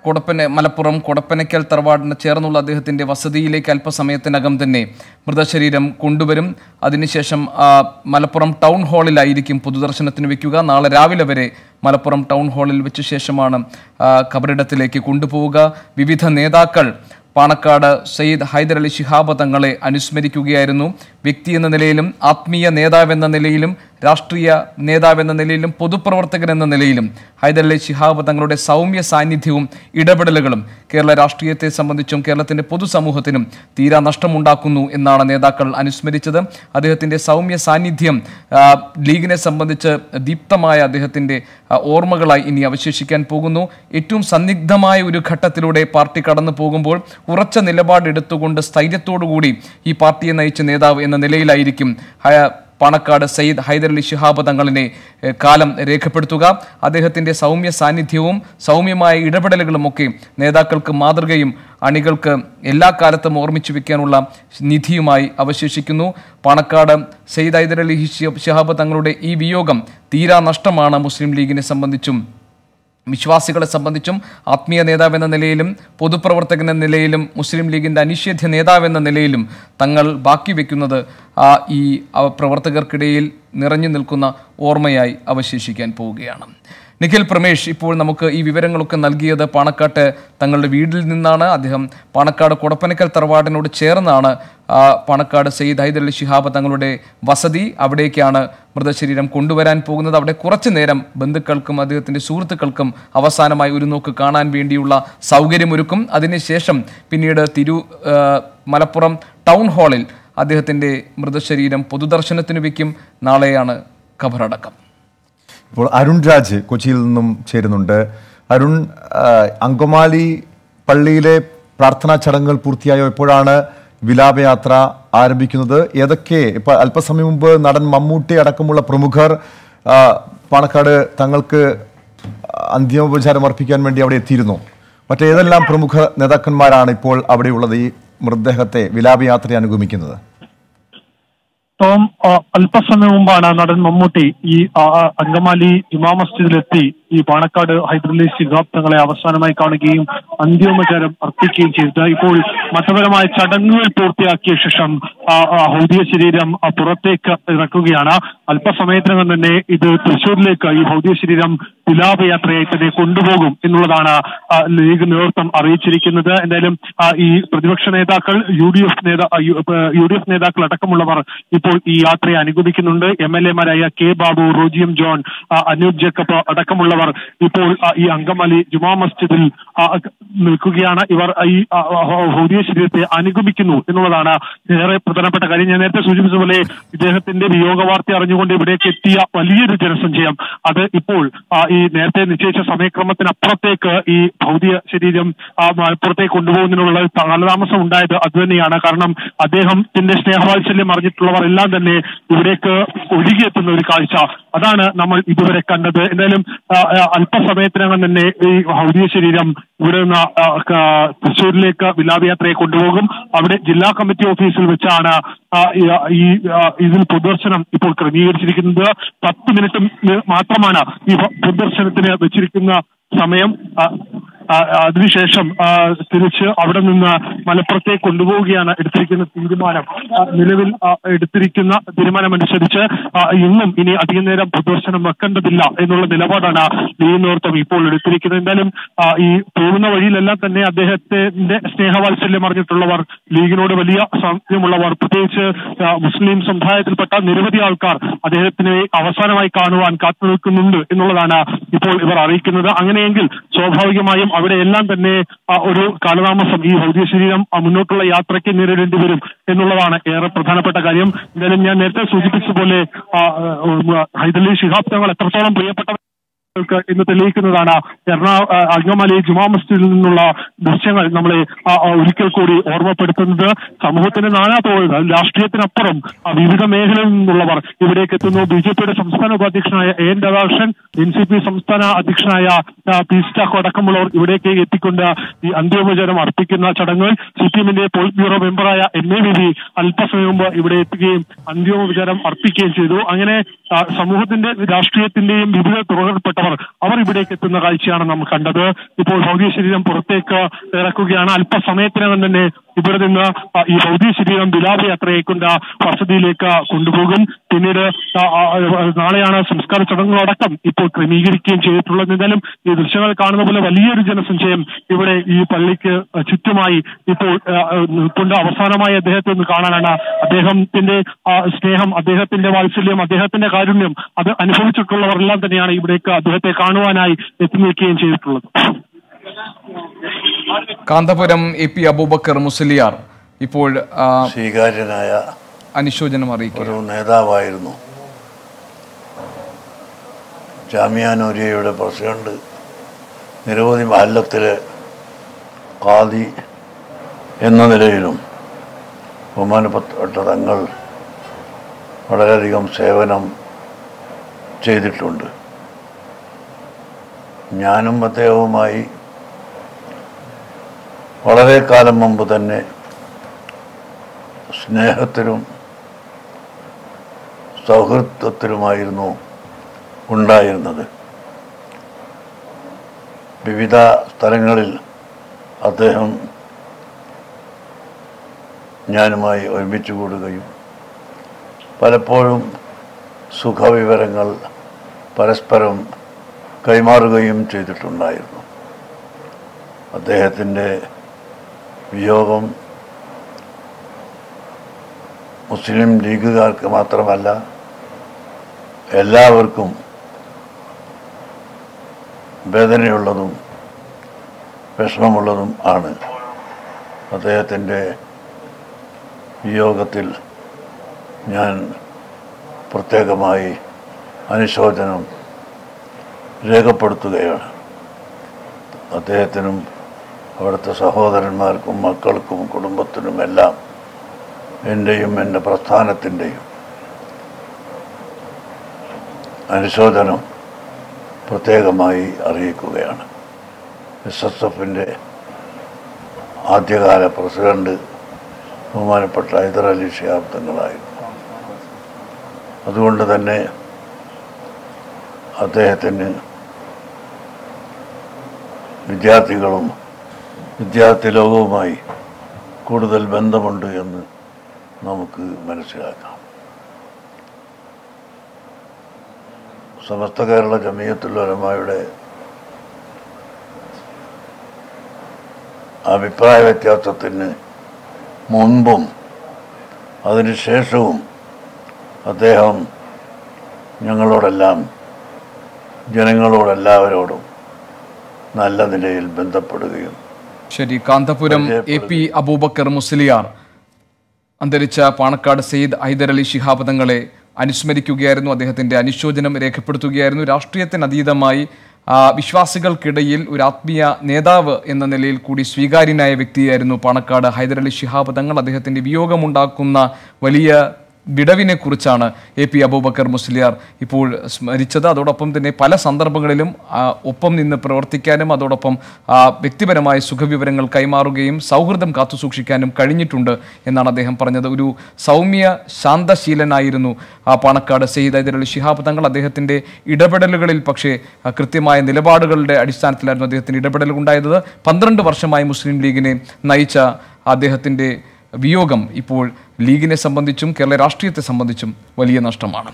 മലപ്പുറം കൊടപ്പനയ്ക്കൽ തറവാടിന് ചേർന്നുള്ള അദ്ദേഹത്തിന്റെ വസതിയിലേക്ക് അല്പസമയത്തിനകം തന്നെ മൃതശരീരം കൊണ്ടുവരും. അതിനുശേഷം മലപ്പുറം ടൗൺ ഹാളിലായിരിക്കും പൊതുദർശനത്തിന് വെക്കുക. നാളെ രാവിലെ വരെ മലപ്പുറം ടൗൺ ഹാളിൽ വെച്ച ശേഷമാണ് ഖബറിടത്തിലേക്ക് കൊണ്ടുപോവുക. വിവിധ നേതാക്കൾ പാണക്കാട് സയ്യിദ് ഹൈദരലി ശിഹാബ് തങ്ങളെ അനുസ്മരിക്കുകയായിരുന്നു. വ്യക്തി എന്ന നിലയിലും, ആത്മീയ നേതാവെന്ന നിലയിലും, രാഷ്ട്രീയ നേതാവെന്ന നിലയിലും, പൊതുപ്രവർത്തകൻ എന്ന നിലയിലും ഹൈദരലി ശിഹാബ് തങ്ങളുടെ സൗമ്യ സാന്നിധ്യവും ഇടപെടലുകളും കേരള രാഷ്ട്രീയത്തെ സംബന്ധിച്ചും കേരളത്തിന്റെ പൊതുസമൂഹത്തിനും തീരാ നഷ്ടമുണ്ടാക്കുന്നു എന്നാണ് നേതാക്കൾ അനുസ്മരിച്ചത്. അദ്ദേഹത്തിന്റെ സൗമ്യ സാന്നിധ്യം ലീഗിനെ സംബന്ധിച്ച് ദീപ്തമായ അദ്ദേഹത്തിന്റെ ഓർമ്മകളായി ഇനി അവശേഷിക്കാൻ പോകുന്നു. ഏറ്റവും സന്നിഗ്ധമായ ഒരു ഘട്ടത്തിലൂടെ പാർട്ടി കടന്നു പോകുമ്പോൾ ഉറച്ച നിലപാടെടുത്തുകൊണ്ട് സ്ഥൈര്യത്തോടുകൂടി ഈ പാർട്ടിയെ നയിച്ച നേതാവ് എന്ന നിലയിലായിരിക്കും പാണക്കാട് സയ്യിദ് ഹൈദരലി ശിഹാബ് തങ്ങളിനെ കാലം രേഖപ്പെടുത്തുക. അദ്ദേഹത്തിൻ്റെ സൗമ്യ സാന്നിധ്യവും സൗമ്യമായ ഇടപെടലുകളുമൊക്കെ നേതാക്കൾക്ക് മാതൃകയും അണികൾക്ക് എല്ലാ കാലത്തും ഓർമ്മിച്ചു വെക്കാനുള്ള നിധിയുമായി അവശേഷിക്കുന്നു. പാണക്കാട് സയ്യിദ് ഹൈദരലി ശിഹാബ് തങ്ങളുടെ ഈ വിയോഗം തീരാ നഷ്ടമാണ് മുസ്ലിം ലീഗിനെ സംബന്ധിച്ചും വിശ്വാസികളെ സംബന്ധിച്ചും. ആത്മീയ നേതാവെന്ന നിലയിലും പൊതുപ്രവർത്തകൻ എന്ന നിലയിലും മുസ്ലിം ലീഗിൻ്റെ അനിഷേധ്യ നേതാവെന്ന നിലയിലും തങ്ങൾ ബാക്കി വയ്ക്കുന്നത് ഈ പ്രവർത്തകർക്കിടയിൽ നിറഞ്ഞു നിൽക്കുന്ന ഓർമ്മയായി അവശേഷിക്കാൻ പോവുകയാണ്. നിഖിൽ പ്രമേഷ് ഇപ്പോൾ നമുക്ക് ഈ വിവരങ്ങളൊക്കെ നൽകിയത് പാണക്കാട്ട് തങ്ങളുടെ വീട്ടിൽ നിന്നാണ്. അദ്ദേഹം പാണക്കാട് കൊടപ്പനക്കൽ തറവാടിനോട് ചേർന്നാണ് പാണക്കാട് സയ്യിദ് ഹൈദരലി ശിഹാബ് തങ്ങളുടെ വസതി. അവിടേക്കാണ് മൃതശരീരം കൊണ്ടുവരാൻ പോകുന്നത്. അവിടെ കുറച്ചു നേരം ബന്ധുക്കൾക്കും അദ്ദേഹത്തിൻ്റെ സുഹൃത്തുക്കൾക്കും അവസാനമായി ഒരു നോക്ക് കാണാൻ വേണ്ടിയുള്ള സൗകര്യമൊരുക്കും. അതിനുശേഷം പിന്നീട് മലപ്പുറം ടൗൺ ഹാളിൽ അദ്ദേഹത്തിൻ്റെ മൃതശരീരം പൊതുദർശനത്തിന് വയ്ക്കും. നാളെയാണ് ഖബറടക്കം. ഇപ്പോൾ അരുൺ രാജ് കൊച്ചിയിൽ നിന്നും ചേരുന്നുണ്ട്. അരുൺ, അങ്കമാലി പള്ളിയിലെ പ്രാർത്ഥനാ ചടങ്ങുകൾ പൂർത്തിയായോ? എപ്പോഴാണ് വിലാപയാത്ര ആരംഭിക്കുന്നത്? ഏതൊക്കെ ഇപ്പോൾ അല്പസമയം മുമ്പ് നടൻ മമ്മൂട്ടി അടക്കമുള്ള പ്രമുഖർ പാണക്കാട് തങ്ങൾക്ക് അന്തിമോപചാരം അർപ്പിക്കാൻ വേണ്ടി അവിടെ എത്തിയിരുന്നു. മറ്റേതെല്ലാം പ്രമുഖ നേതാക്കന്മാരാണ് ഇപ്പോൾ അവിടെയുള്ളത് ഈ മൃതദേഹത്തെ വിലാപയാത്രയെ അനുഗമിക്കുന്നത്? ടോം, അല്പസമയം മുമ്പാണ് നടൻ മമ്മൂട്ടി ഈ അങ്കമാലി ജുമാ മസ്ജിദിലെത്തി ഈ പാണക്കാട് ഹൈദരലി ശിഹാബ് തങ്ങളെ അവസാനമായി കാണുകയും അന്ത്യോപചാരം അർപ്പിക്കുകയും ചെയ്തത്. ഇപ്പോൾ മതപരമായ ചടങ്ങുകൾ പൂർത്തിയാക്കിയ ശേഷം ഭൗതിക ശരീരം പുറത്തേക്ക് ഇറക്കുകയാണ്. അല്പസമയത്തിനകം തന്നെ ഇത് തൃശ്ശൂരിലേക്ക് ഈ ഭൗതിക ശരീരം വിലാപയാത്രയായി തന്നെ കൊണ്ടുപോകും എന്നുള്ളതാണ് ലീഗ് നേതൃത്വം അറിയിച്ചിരിക്കുന്നത്. എന്തായാലും ഈ പ്രതിപക്ഷ നേതാക്കൾ, യു ഡി എഫ് നേതാക്കൾ അടക്കമുള്ളവർ ഇപ്പോൾ ഈ യാത്രയെ അനുഗമിക്കുന്നുണ്ട്. MLA മാരായ കെ ബാബു, റോജി എം ജോൺ, അനൂപ് ജേക്കബ് അടക്കമുള്ളവർ ഉൾപ്പെടെയുള്ളവർ ഇപ്പോൾ ഈ അങ്കമാലി ജുമാ മസ്ജിദിൽ നിൽക്കുകയാണ്. ഇവർ ഈ ഭൗതിക ശരീരത്തെ അനുഗമിക്കുന്നു എന്നുള്ളതാണ് ഏറെ പ്രധാനപ്പെട്ട കാര്യം. ഞാൻ നേരത്തെ സൂചിപ്പിച്ചതുപോലെ ഇദ്ദേഹത്തിന്റെ വിയോഗ വാർത്ത അറിഞ്ഞുകൊണ്ട് ഇവിടേക്ക് എത്തിയ വലിയൊരു ജനസഞ്ചയം അത് ഇപ്പോൾ ഈ നേരത്തെ നിശ്ചയിച്ച സമയക്രമത്തിനപ്പുറത്തേക്ക് ഈ ഭൗതിക ശരീരം മലപ്പുറത്തേക്ക് കൊണ്ടുപോകുന്നതിനുള്ള കാലതാമസം ഉണ്ടായത് അതുതന്നെയാണ്. കാരണം അദ്ദേഹത്തിന്റെ സ്നേഹവാത്സല്യം അറിഞ്ഞിട്ടുള്ളവർ എല്ലാം തന്നെ ഇവിടേക്ക് ഒഴുകിയെത്തുന്ന ഒരു കാഴ്ച അതാണ് നമ്മൾ ഇതുവരെ കണ്ടത്. എന്തായാലും അല്പസമയത്തിനകം തന്നെ ഈ ഭൗതിക ശരീരം ഇവിടെ നിന്ന് തൃശ്ശൂരിലേക്ക് വിലാപയാത്രയെ കൊണ്ടുപോകും. അവിടെ ജില്ലാ കമ്മിറ്റി ഓഫീസിൽ വെച്ചാണ് ഇതിൽ പൊതുദർശനം ഇപ്പോൾ ക്രമീകരിച്ചിരിക്കുന്നത്. 10 മിനിറ്റ് മാത്രമാണ് ഈ പൊതുദർശനത്തിന് വെച്ചിരിക്കുന്ന സമയം. അതിനുശേഷം തിരിച്ച് അവിടെ നിന്ന് മലപ്പുറത്തേക്ക് കൊണ്ടുപോവുകയാണ് എടുത്തിരിക്കുന്ന തീരുമാനം. നിലവിൽ എടുത്തിരിക്കുന്ന തീരുമാനമനുസരിച്ച് ഇനി അധികം നേരം പൊതുദർശനം വെക്കേണ്ടതില്ല എന്നുള്ള നിലപാടാണ് ലീഗ് നേതൃത്വം ഇപ്പോൾ എടുത്തിരിക്കുന്നത്. എന്തായാലും ഈ പോകുന്ന വഴിയിലെല്ലാം തന്നെ അദ്ദേഹത്തിന്റെ സ്നേഹവാത്സല്യം അറിഞ്ഞിട്ടുള്ളവർ, ലീഗിനോട് വലിയ സാമ്യമുള്ളവർ, പ്രത്യേകിച്ച് മുസ്ലിം സമുദായത്തിൽപ്പെട്ട നിരവധി ആൾക്കാർ അദ്ദേഹത്തിനെ അവസാനമായി കാണുവാൻ കാത്തുനിൽക്കുന്നുണ്ട് എന്നുള്ളതാണ് ഇപ്പോൾ ഇവർ അറിയിക്കുന്നത്. അങ്ങനെയെങ്കിൽ സ്വാഭാവികമായും അവിടെയെല്ലാം തന്നെ ഒരു കാലതാമസം ഈ ഭൗതിക ശരീരം മുന്നോട്ടുള്ള യാത്രയ്ക്ക് നേരിടേണ്ടി വരും എന്നുള്ളതാണ് ഏറെ പ്രധാനപ്പെട്ട കാര്യം. എന്തായാലും ഞാൻ നേരത്തെ സൂചിപ്പിച്ചതുപോലെ ഹൈദരലി ശിഹാബ് തങ്ങൾ എത്രത്തോളം പ്രിയപ്പെട്ട ഇന്ന് തെളിയിക്കുന്നതാണ് അങ്കമാലി ജുമാ മസ്ജിദിൽ നിന്നുള്ള ദൃശ്യങ്ങൾ നമ്മളെ ഒരിക്കൽ കൂടി ഓർമ്മപ്പെടുത്തുന്നത്. സമൂഹത്തിന്റെ നാനാതോടുകൾ, രാഷ്ട്രീയത്തിനപ്പുറം വിവിധ മേഖലയിൽ നിന്നുള്ളവർ ഇവിടേക്ക് എത്തുന്നു. BJPയുടെ സംസ്ഥാന ഉപാധ്യക്ഷനായ AN രാധാകൃഷ്ണൻ, NCP സംസ്ഥാന അധ്യക്ഷനായ പി സ്റ്റാക്കോ അടക്കമുള്ളവർ ഇവിടേക്ക് എത്തിക്കൊണ്ട് ഈ അന്ത്യോപചാരം അർപ്പിക്കുന്ന ചടങ്ങുകൾ CPMന്റെ പോളിറ്റ് ബ്യൂറോ മെമ്പറായ MA ബേബി അല്പസമയം മുമ്പ് ഇവിടെ എത്തുകയും അന്ത്യോപചാരം അർപ്പിക്കുകയും ചെയ്തു. അങ്ങനെ സമൂഹത്തിന്റെ രാഷ്ട്രീയത്തിന്റെയും വിവിധ തുറകൾപ്പെട്ടവർ അവർ ഇവിടേക്ക് എത്തുന്ന കാഴ്ചയാണ് നാം കണ്ടത്. ഇപ്പോൾ ഭൗതിക ശരീരം പുറത്തേക്ക് ഇറക്കുകയാണ്. അല്പസമയത്തിനകം തന്നെ ഇവിടെ നിന്ന് ഈ ഭൗതിക ശരീരം വിലാപയാത്രയെ കൊണ്ട് വസതിയിലേക്ക് കൊണ്ടുപോകും. പിന്നീട് നാളെയാണ് സംസ്കാര ചടങ്ങുകളടക്കം ഇപ്പോൾ ക്രമീകരിക്കുകയും ചെയ്തിട്ടുള്ളത്. എന്തായാലും ഈ ദൃശ്യങ്ങൾ കാണുന്ന പോലെ വലിയൊരു ജനസഞ്ചയം ഇവിടെ ഈ പള്ളിക്ക് ചുറ്റുമായി ഇപ്പോൾ നിൽക്കൊണ്ട് അവസാനമായി അദ്ദേഹത്തെ ഒന്ന് കാണാനാണ്. അദ്ദേഹത്തിന്റെ സ്നേഹം, അദ്ദേഹത്തിന്റെ വാത്സല്യം, അദ്ദേഹത്തിന്റെ കാരുണ്യം അത് അനുഭവിച്ചിട്ടുള്ളവരെല്ലാം തന്നെയാണ് ഇവിടേക്ക് അദ്ദേഹത്തെ കാണുവാനായി എത്തി നിൽക്കുകയും ചെയ്തിട്ടുള്ളത്. കാന്തപുരം AP അബൂബക്കർ മുസ്ലിയാർ ഇപ്പോൾ സ്വീകാര്യനായ അനുശോചനം അറിയിക്കും ഒരു നേതാവായിരുന്നു. ജാമിയ നൂരിയയുടെ പ്രസിഡന്റ്, നിരവധി മഹല്ലത്തിലെ ഖാദി എന്ന നിലയിലും ബഹുമാനപ്പെട്ട തങ്ങൾ വളരെയധികം സേവനം ചെയ്തിട്ടുണ്ട്. ഞാനും അദ്ദേഹവുമായി വളരെ കാലം മുമ്പ് തന്നെ സ്നേഹത്തിലും സൗഹൃദത്തിലുമായിരുന്നു ഉണ്ടായിരുന്നത്. വിവിധ സ്ഥലങ്ങളിൽ അദ്ദേഹം ഞാനുമായി ഒരുമിച്ച് കൂടുകയും പലപ്പോഴും സുഖവിവരങ്ങൾ പരസ്പരം കൈമാറുകയും ചെയ്തിട്ടുണ്ടായിരുന്നു. അദ്ദേഹത്തിൻ്റെ വിയോഗം മുസ്ലിം ലീഗുകാർക്ക് മാത്രമല്ല എല്ലാവർക്കും വേദനയുള്ളതും വിഷമമുള്ളതും ആണ്. അദ്ദേഹത്തിൻ്റെ വിയോഗത്തിൽ ഞാൻ പ്രത്യേകമായി അനുശോചനം രേഖപ്പെടുത്തുകയാണ്. അദ്ദേഹത്തിനും അവിടുത്തെ സഹോദരന്മാർക്കും മക്കൾക്കും കുടുംബത്തിനുമെല്ലാം എൻ്റെയും എൻ്റെ പ്രസ്ഥാനത്തിൻ്റെയും അനുശോചനം പ്രത്യേകമായി അറിയിക്കുകയാണ്. SSFൻ്റെ ആദ്യകാല പ്രസിഡന്റ് ബഹുമാനപ്പെട്ട ഹൈദരലി ശിഹാബ് തങ്ങളായിരുന്നു. അതുകൊണ്ട് തന്നെ അദ്ദേഹത്തിന് വിദ്യാർത്ഥികളും വിദ്യാർത്ഥി ലോകവുമായി കൂടുതൽ ബന്ധമുണ്ട് എന്ന് നമുക്ക് മനസ്സിലാക്കാം. സമസ്ത കേരള ജമിയത്തുൽ ഉലമായുടെ അഭിപ്രായ വ്യത്യാസത്തിന് മുൻപും അതിനുശേഷവും അദ്ദേഹം ഞങ്ങളോടെല്ലാം ജനങ്ങളോടെല്ലാവരോടും നല്ല നിലയിൽ ബന്ധപ്പെടുകയും. ശരി, കാന്തപുരം AP അബൂബക്കർ മുസ്ലിയാർ അന്തരിച്ച പാണക്കാട് സെയ്ദ് ഹൈദരലി ശിഹാബ് തങ്ങളെ അനുസ്മരിക്കുകയായിരുന്നു. അദ്ദേഹത്തിന്റെ അനുശോചനം രേഖപ്പെടുത്തുകയായിരുന്നു. രാഷ്ട്രീയത്തിനതീതമായി വിശ്വാസികൾക്കിടയിൽ ഒരു ആത്മീയ നേതാവ് എന്ന നിലയിൽ കൂടി സ്വീകാര്യനായ വ്യക്തിയായിരുന്നു പാണക്കാട് ഹൈദരലി ശിഹാബ് തങ്ങൾ. അദ്ദേഹത്തിന്റെ വിയോഗമുണ്ടാക്കുന്ന വലിയ വിടവിനെ കുറിച്ചാണ് AP അബൂബക്കർ മുസ്ലിയാർ ഇപ്പോൾ സ്മരിച്ചത്. അതോടൊപ്പം തന്നെ പല സന്ദർഭങ്ങളിലും ഒപ്പം നിന്ന് പ്രവർത്തിക്കാനും അതോടൊപ്പം വ്യക്തിപരമായ സുഖവിവരങ്ങൾ കൈമാറുകയും സൗഹൃദം കാത്തുസൂക്ഷിക്കാനും കഴിഞ്ഞിട്ടുണ്ട് എന്നാണ് അദ്ദേഹം പറഞ്ഞത്. ഒരു സൗമ്യ ശാന്തശീലനായിരുന്നു പാണക്കാട് സെയ്ദ് ഹൈദരലി ശിഹാബ് തങ്ങൾ. അദ്ദേഹത്തിൻ്റെ ഇടപെടലുകളിൽ പക്ഷേ കൃത്യമായ നിലപാടുകളുടെ അടിസ്ഥാനത്തിലായിരുന്നു അദ്ദേഹത്തിൻ്റെ ഇടപെടലുകൾ ഉണ്ടായത്. 12 വർഷമായി മുസ്ലിം ലീഗിനെ നയിച്ച അദ്ദേഹത്തിൻ്റെ വിയോഗം ഇപ്പോൾ ലീഗിനെ സംബന്ധിച്ചും കേരള രാഷ്ട്രീയത്തെ സംബന്ധിച്ചും വലിയ നഷ്ടമാണ്.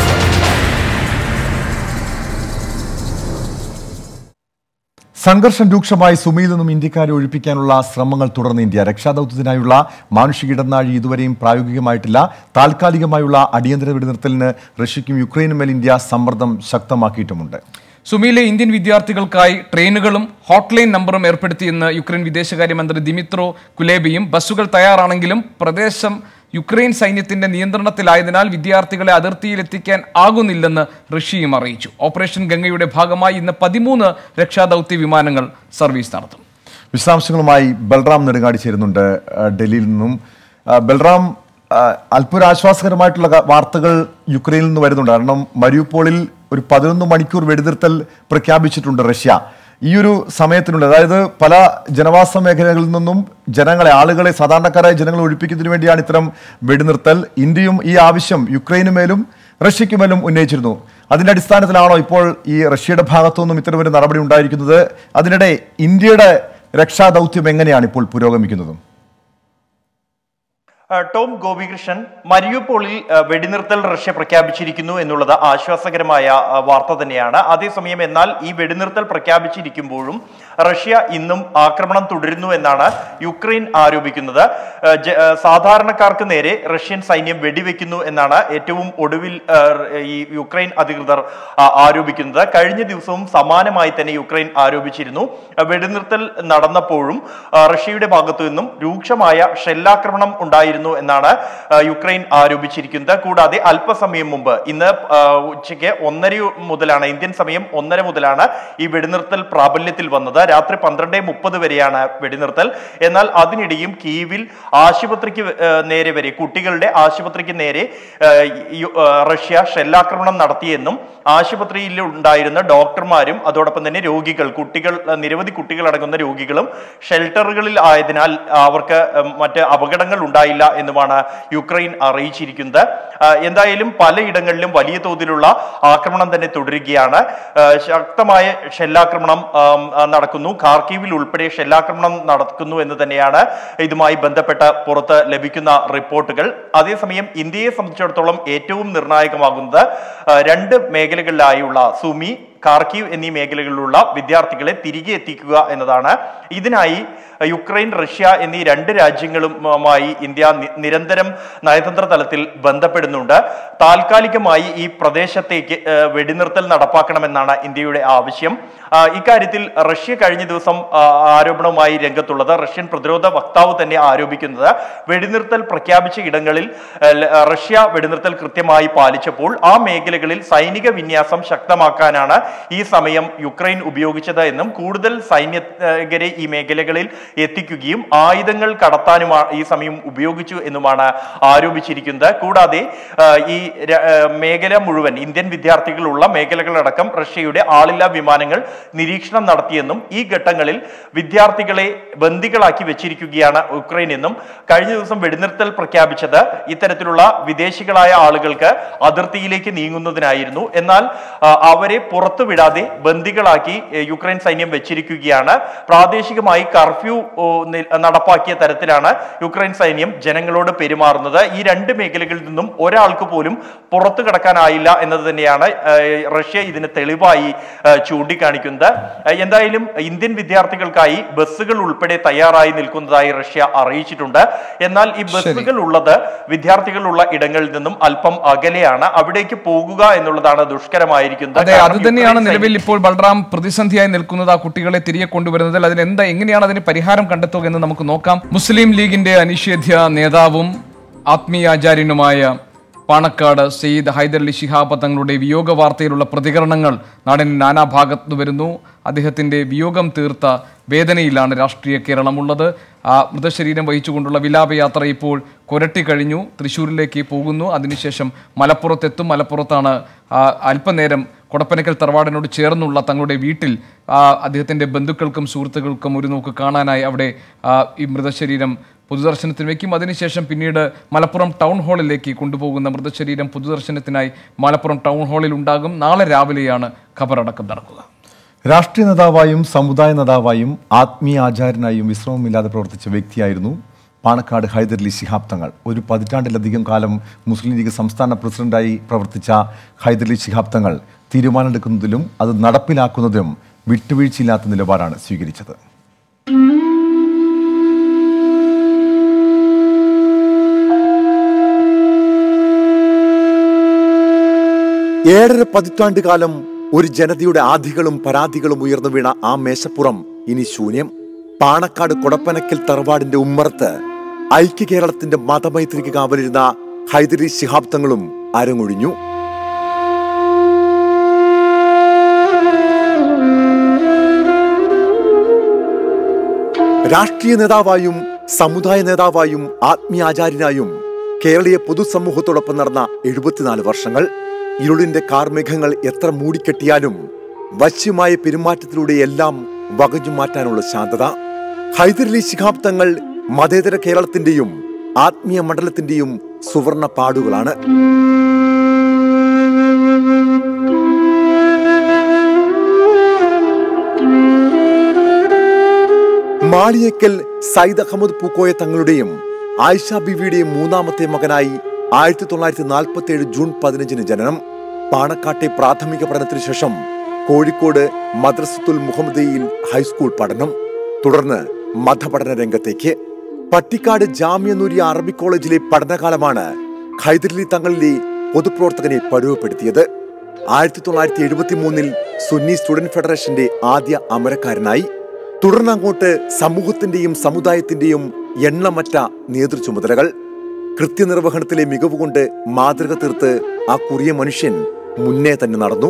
സംഘർഷം രൂക്ഷമായി സുമിയിൽ നിന്നും ഇന്ത്യക്കാരെ ഒഴിപ്പിക്കാനുള്ള ശ്രമങ്ങൾ തുടർന്ന് ഇന്ത്യ. രക്ഷാദൌത്യത്തിനായുള്ള മാനുഷിക ഇടനാഴി ഇതുവരെയും പ്രായോഗികമായിട്ടില്ല. താൽക്കാലികമായുള്ള അടിയന്തര വെടിനിർത്തലിന് റഷ്യയ്ക്കും യുക്രൈനും മേൽ ഇന്ത്യ സമ്മർദ്ദം ശക്തമാക്കിയിട്ടുമുണ്ട്. സുമിയിലെ ഇന്ത്യൻ വിദ്യാർത്ഥികൾക്കായി ട്രെയിനുകളും ഹോട്ട്ലൈൻ നമ്പറും ഏർപ്പെടുത്തിയെന്ന് യുക്രൈൻ വിദേശകാര്യമന്ത്രി ദിമിത്രോ കുലേബയും. ബസ്സുകൾ തയ്യാറാണെങ്കിലും പ്രദേശം യുക്രൈൻ സൈന്യത്തിന്റെ നിയന്ത്രണത്തിലായതിനാൽ വിദ്യാർത്ഥികളെ അതിർത്തിയിലെത്തിക്കാൻ ആകുന്നില്ലെന്ന് റഷ്യയും അറിയിച്ചു. ഓപ്പറേഷൻ ഗംഗയുടെ ഭാഗമായി ഇന്ന് 13 രക്ഷാദൌത്യ വിമാനങ്ങൾ സർവീസ് നടത്തും. വിശദാംശങ്ങളുമായി ബൽറാം നെടുങ്ങാടി ചേരുന്നുണ്ട് ഡൽഹിയിൽ നിന്നും. ബൽറാം, അല്പൊരാശ്വാസകരമായിട്ടുള്ള വാർത്തകൾ യുക്രൈനിൽ നിന്ന് വരുന്നുണ്ട്. കാരണം മരിയുപോളിൽ ഒരു 11 മണിക്കൂർ വെടിനിർത്തൽ പ്രഖ്യാപിച്ചിട്ടുണ്ട് റഷ്യ. ഈ ഒരു സമയത്തിനുള്ളിൽ, അതായത് പല ജനവാസ മേഖലകളിൽ നിന്നും ആളുകളെ സാധാരണക്കാരായ ജനങ്ങളെ ഒഴിപ്പിക്കുന്നതിന് വേണ്ടിയാണ് ഇത്തരം വെടിനിർത്തൽ. ഇന്ത്യയും ഈ ആവശ്യം യുക്രൈനുമേലും റഷ്യയ്ക്കുമേലും ഉന്നയിച്ചിരുന്നു. അതിന്റെ അടിസ്ഥാനത്തിലാണോ ഇപ്പോൾ ഈ റഷ്യയുടെ ഭാഗത്തുനിന്നും ഇത്തരമൊരു നടപടി ഉണ്ടായിരിക്കുന്നത്? അതിനിടെ ഇന്ത്യയുടെ രക്ഷാദൌത്യം എങ്ങനെയാണ് ഇപ്പോൾ പുരോഗമിക്കുന്നത്? ടോം ഗോപികൃഷ്ണൻ, മരിയുപോളിൽ വെടിനിർത്തൽ റഷ്യ പ്രഖ്യാപിച്ചിരിക്കുന്നു എന്നുള്ളത് ആശ്വാസകരമായ വാർത്ത തന്നെയാണ്. അതേസമയം എന്നാൽ ഈ വെടിനിർത്തൽ പ്രഖ്യാപിച്ചിരിക്കുമ്പോഴും റഷ്യ ഇന്നും ആക്രമണം തുടരുന്നു എന്നാണ് യുക്രൈൻ ആരോപിക്കുന്നത്. സാധാരണക്കാർക്ക് നേരെ റഷ്യൻ സൈന്യം വെടിവെക്കുന്നു എന്നാണ് ഏറ്റവും ഒടുവിൽ ഈ യുക്രൈൻ അധികൃതർ ആരോപിക്കുന്നത്. കഴിഞ്ഞ ദിവസവും സമാനമായി തന്നെ യുക്രൈൻ ആരോപിച്ചിരുന്നു. വെടിനിർത്തൽ നടന്നപ്പോഴും റഷ്യയുടെ ഭാഗത്തു നിന്നും രൂക്ഷമായ ഷെല്ലാക്രമണം ഉണ്ടായിരുന്നു എന്നാണ് യുക്രൈൻ ആരോപിച്ചിരിക്കുന്നത്. കൂടാതെ അല്പസമയം മുമ്പ് ഇന്ന് ഉച്ചയ്ക്ക് 1:30 മുതലാണ്, ഇന്ത്യൻ സമയം 1:30 മുതലാണ് ഈ വെടിനിർത്തൽ പ്രാബല്യത്തിൽ വന്നത്. രാത്രി 12:30 വരെയാണ് വെടിനിർത്തൽ. എന്നാൽ അതിനിടയും കീവിൽ ആശുപത്രിക്ക് നേരെ വരെ, കുട്ടികളുടെ ആശുപത്രിക്ക് നേരെ റഷ്യ ഷെല്ലാക്രമണം നടത്തിയെന്നും ആശുപത്രിയിൽ ഉണ്ടായിരുന്ന ഡോക്ടർമാരും അതോടൊപ്പം തന്നെ നിരവധി കുട്ടികൾ അടങ്ങുന്ന രോഗികളും ഷെൽട്ടറുകളിൽ ആയതിനാൽ അവർക്ക് മറ്റ് അപകടങ്ങൾ ഉണ്ടായില്ല എന്നുമാണ് യുക്രൈൻ അറിയിച്ചിരിക്കുന്നത്. എന്തായാലും പലയിടങ്ങളിലും വലിയ തോതിലുള്ള ആക്രമണം തന്നെ തുടരുകയാണ്. ശക്തമായ ഷെല്ലാക്രമണം നടക്കുന്നു. ഖാർക്കീവിൽ ഉൾപ്പെടെ ഷെല്ലാക്രമണം നടക്കുന്നു എന്ന് തന്നെയാണ് ഇതുമായി ബന്ധപ്പെട്ട പുറത്ത് ലഭിക്കുന്ന റിപ്പോർട്ടുകൾ. അതേസമയം ഇന്ത്യയെ സംബന്ധിച്ചിടത്തോളം ഏറ്റവും നിർണായകമാകുന്നത് 2 മേഖലകളിലായുള്ള സുമി, ഖാർക്കീവ് എന്നീ മേഖലകളിലുള്ള വിദ്യാർത്ഥികളെ തിരികെ എത്തിക്കുക എന്നതാണ്. ഇതിനായി യുക്രൈൻ, റഷ്യ എന്നീ 2 രാജ്യങ്ങളുമായി ഇന്ത്യ നിരന്തരം നയതന്ത്ര തലത്തിൽ ബന്ധപ്പെടുന്നുണ്ട്. താൽക്കാലികമായി ഈ പ്രദേശത്തേക്ക് വെടിനിർത്തൽ നടപ്പാക്കണമെന്നാണ് ഇന്ത്യയുടെ ആവശ്യം. ഇക്കാര്യത്തിൽ റഷ്യ കഴിഞ്ഞ ദിവസം ആരോപണവുമായി രംഗത്തുള്ളത്. റഷ്യൻ പ്രതിരോധ വക്താവ് തന്നെ ആരോപിക്കുന്നത് വെടിനിർത്തൽ പ്രഖ്യാപിച്ച ഇടങ്ങളിൽ റഷ്യ വെടിനിർത്തൽ കൃത്യമായി പാലിച്ചപ്പോൾ ആ മേഖലകളിൽ സൈനിക വിന്യാസം ശക്തമാക്കാനാണ് ഈ സമയം യുക്രൈൻ ഉപയോഗിച്ചത് എന്നും കൂടുതൽ സൈനികരെ ഈ മേഖലകളിൽ എത്തിക്കുകയും ആയുധങ്ങൾ കടത്താനും ഈ സമയം ഉപയോഗിച്ചു എന്നുമാണ് ആരോപിച്ചിരിക്കുന്നത്. കൂടാതെ ഈ മേഖല മുഴുവൻ ഇന്ത്യൻ വിദ്യാർത്ഥികളുള്ള മേഖലകളടക്കം റഷ്യയുടെ ആളില്ലാ വിമാനങ്ങൾ നിരീക്ഷണം നടത്തിയെന്നും ഈ ഘട്ടങ്ങളിൽ വിദ്യാർത്ഥികളെ ബന്ദികളാക്കി വെച്ചിരിക്കുകയാണ് യുക്രൈൻ എന്നും കഴിഞ്ഞ ദിവസം വെടിനിർത്തൽ പ്രഖ്യാപിച്ചത് ഇത്തരത്തിലുള്ള വിദേശികളായ ആളുകൾക്ക് അതിർത്തിയിലേക്ക് നീങ്ങുന്നതിനായിരുന്നു. എന്നാൽ അവരെ പുറത്തുവിടാതെ ബന്ദികളാക്കി യുക്രൈൻ സൈന്യം വെച്ചിരിക്കുകയാണ്. പ്രാദേശികമായി കർഫ്യൂ നടപ്പാക്കിയ തരത്തിലാണ് യുക്രൈൻ സൈന്യം ജനങ്ങളോട് പെരുമാറുന്നത്. ഈ രണ്ട് മേഖലകളിൽ നിന്നും ഒരാൾക്ക് പോലും പുറത്തു കടക്കാനായില്ല എന്നത് തന്നെയാണ് റഷ്യ ഇതിന് തെളിവായി ചൂണ്ടിക്കാണിക്കുന്നത്. എന്തായാലും ഇന്ത്യൻ വിദ്യാർത്ഥികൾക്കായി ബസ്സുകൾ ഉൾപ്പെടെ തയ്യാറായി നിൽക്കുന്നതായി റഷ്യ അറിയിച്ചിട്ടുണ്ട്. എന്നാൽ ഈ ബസ്സുകൾ ഉള്ളത് വിദ്യാർത്ഥികളുള്ള ഇടങ്ങളിൽ നിന്നും അല്പം അകലെയാണ്. അവിടേക്ക് പോകുക എന്നുള്ളതാണ് ദുഷ്കരമായിരിക്കുന്നത്. അത് തന്നെയാണ് നിലവിൽ ഇപ്പോൾ ബൽറാം പ്രതിസന്ധിയായി നിൽക്കുന്നത്. ആ കുട്ടികളെ തിരികെ കൊണ്ടുവരുന്നതിൽ എങ്ങനെയാണ് അതിന് പരിഹാരം കണ്ടെത്തുക എന്ന് നമുക്ക് നോക്കാം. മുസ്ലിം ലീഗിന്റെ അനിഷേധ്യ നേതാവും ആത്മീയാചാര്യനുമായ പാണക്കാട് സെയ്ദ് ഹൈദരലി ശിഹാബ് തങ്ങളുടെ വിയോഗ വാർത്തയിലുള്ള പ്രതികരണങ്ങൾ നാടിന് നാനാഭാഗത്തു വരുന്നു. അദ്ദേഹത്തിന്റെ വിയോഗം തീർത്ത വേദനയിലാണ് രാഷ്ട്രീയ കേരളമുള്ളത്. ആ മൃതശരീരം വഹിച്ചുകൊണ്ടുള്ള വിലാപയാത്ര ഇപ്പോൾ കൊരട്ടി കഴിഞ്ഞു. തൃശ്ശൂരിലേക്ക് പോകുന്നു. അതിനുശേഷം മലപ്പുറത്തെത്തും. മലപ്പുറത്താണ് അല്പനേരം കൊടപ്പനക്കൽ തറവാടിനോട് ചേർന്നുള്ള തങ്ങളുടെ വീട്ടിൽ അദ്ദേഹത്തിൻ്റെ ബന്ധുക്കൾക്കും സുഹൃത്തുക്കൾക്കും ഒരു നോക്ക് കാണാനായി അവിടെ ഈ മൃതശരീരം പൊതുദർശനത്തിന് വയ്ക്കും. അതിനുശേഷം പിന്നീട് മലപ്പുറം ടൗൺ ഹാളിലേക്ക് കൊണ്ടുപോകുന്ന മൃതശരീരം പൊതുദർശനത്തിനായി മലപ്പുറം ടൗൺ ഹാളിൽ ഉണ്ടാകും. നാളെ രാവിലെയാണ് ഖബറടക്കം നടക്കുക. രാഷ്ട്രീയ നേതാവായും സമുദായ നേതാവായും ആത്മീയ ആചാര്യനായും വിശ്രമമില്ലാതെ പ്രവർത്തിച്ച വ്യക്തിയായിരുന്നു പാണക്കാട് ഹൈദരലി ശിഹാബ് തങ്ങൾ. ഒരു പതിറ്റാണ്ടിലധികം കാലം മുസ്ലിം ലീഗ് സംസ്ഥാന പ്രസിഡന്റായി പ്രവർത്തിച്ച ഹൈദരലി ശിഹാബ് തങ്ങൾ തീരുമാനമെടുക്കുന്നതിലും അത് നടപ്പിലാക്കുന്നതിലും വിട്ടുവീഴ്ചയില്ലാത്ത നിലപാടാണ് സ്വീകരിച്ചത്. 7.5 പതിറ്റാണ്ട് കാലം ഒരു ജനതയുടെ ആധികളും പരാതികളും ഉയർന്നു വീണ ആ മേശപ്പുറം ഇനി ശൂന്യം. പാണക്കാട് കൊടപ്പനക്കൽ തറവാടിന്റെ ഉമ്മറത്ത് ഐക്യ കേരളത്തിന്റെ മതമൈത്രിക്ക് കാവലിരുന്ന ഹൈദരലി ശിഹാബ് തങ്ങളും അരങ്ങൊഴിഞ്ഞു. രാഷ്ട്രീയ നേതാവായും സമുദായ നേതാവായും ആത്മീയാചാര്യനായും കേരളീയ പൊതുസമൂഹത്തോടൊപ്പം നടന്ന 74 വർഷങ്ങൾ. ഇരുളിന്റെ കാർമേഘങ്ങൾ എത്ര മൂടിക്കെട്ടിയാലും വശ്യമായ പെരുമാറ്റത്തിലൂടെ എല്ലാം വകഞ്ഞു മാറ്റാനുള്ള ശാന്തത. ഹൈദരലി ശിഹാബ് തങ്ങൾ മതേതര കേരളത്തിന്റെയും ആത്മീയ മണ്ഡലത്തിന്റെയും സുവർണ പാടുകളാണ്. മാളിയേക്കൽ സയ്യിദ് അഹമ്മദ് പൂക്കോയ തങ്ങളുടെയും ആയിഷ ബീവിയുടെയും മൂന്നാമത്തെ മകനായി 1947 ജൂൺ 15 ജനനം. പാണക്കാട്ടെ പ്രാഥമിക പഠനത്തിനു ശേഷം കോഴിക്കോട് മദ്രസത്തുൽ മുഹമ്മദിയയിൽ ഹൈസ്കൂൾ പഠനം. തുടർന്ന് മതപഠന രംഗത്തേക്ക്. പട്ടിക്കാട് ജാമിയ നൂരിയ അറബിക് കോളേജിലെ പഠനകാലമാണ് ഹൈദരലി തങ്ങളിലെ പൊതുപ്രവർത്തകനെ പരുവപ്പെടുത്തിയത്. 1973 സുന്നി സ്റ്റുഡന്റ് ഫെഡറേഷന്റെ ആദ്യ അമരക്കാരനായി. തുടർന്ന് അങ്ങോട്ട് സമൂഹത്തിന്റെയും സമുദായത്തിന്റെയും എണ്ണമറ്റ നേതൃചുമതലകൾ. കൃത്യനിർവഹണത്തിലെ മികവുകൊണ്ട് മാതൃക തീർത്ത് ആ കുറിയ മനുഷ്യൻ മുന്നേ തന്നെ നടന്നു.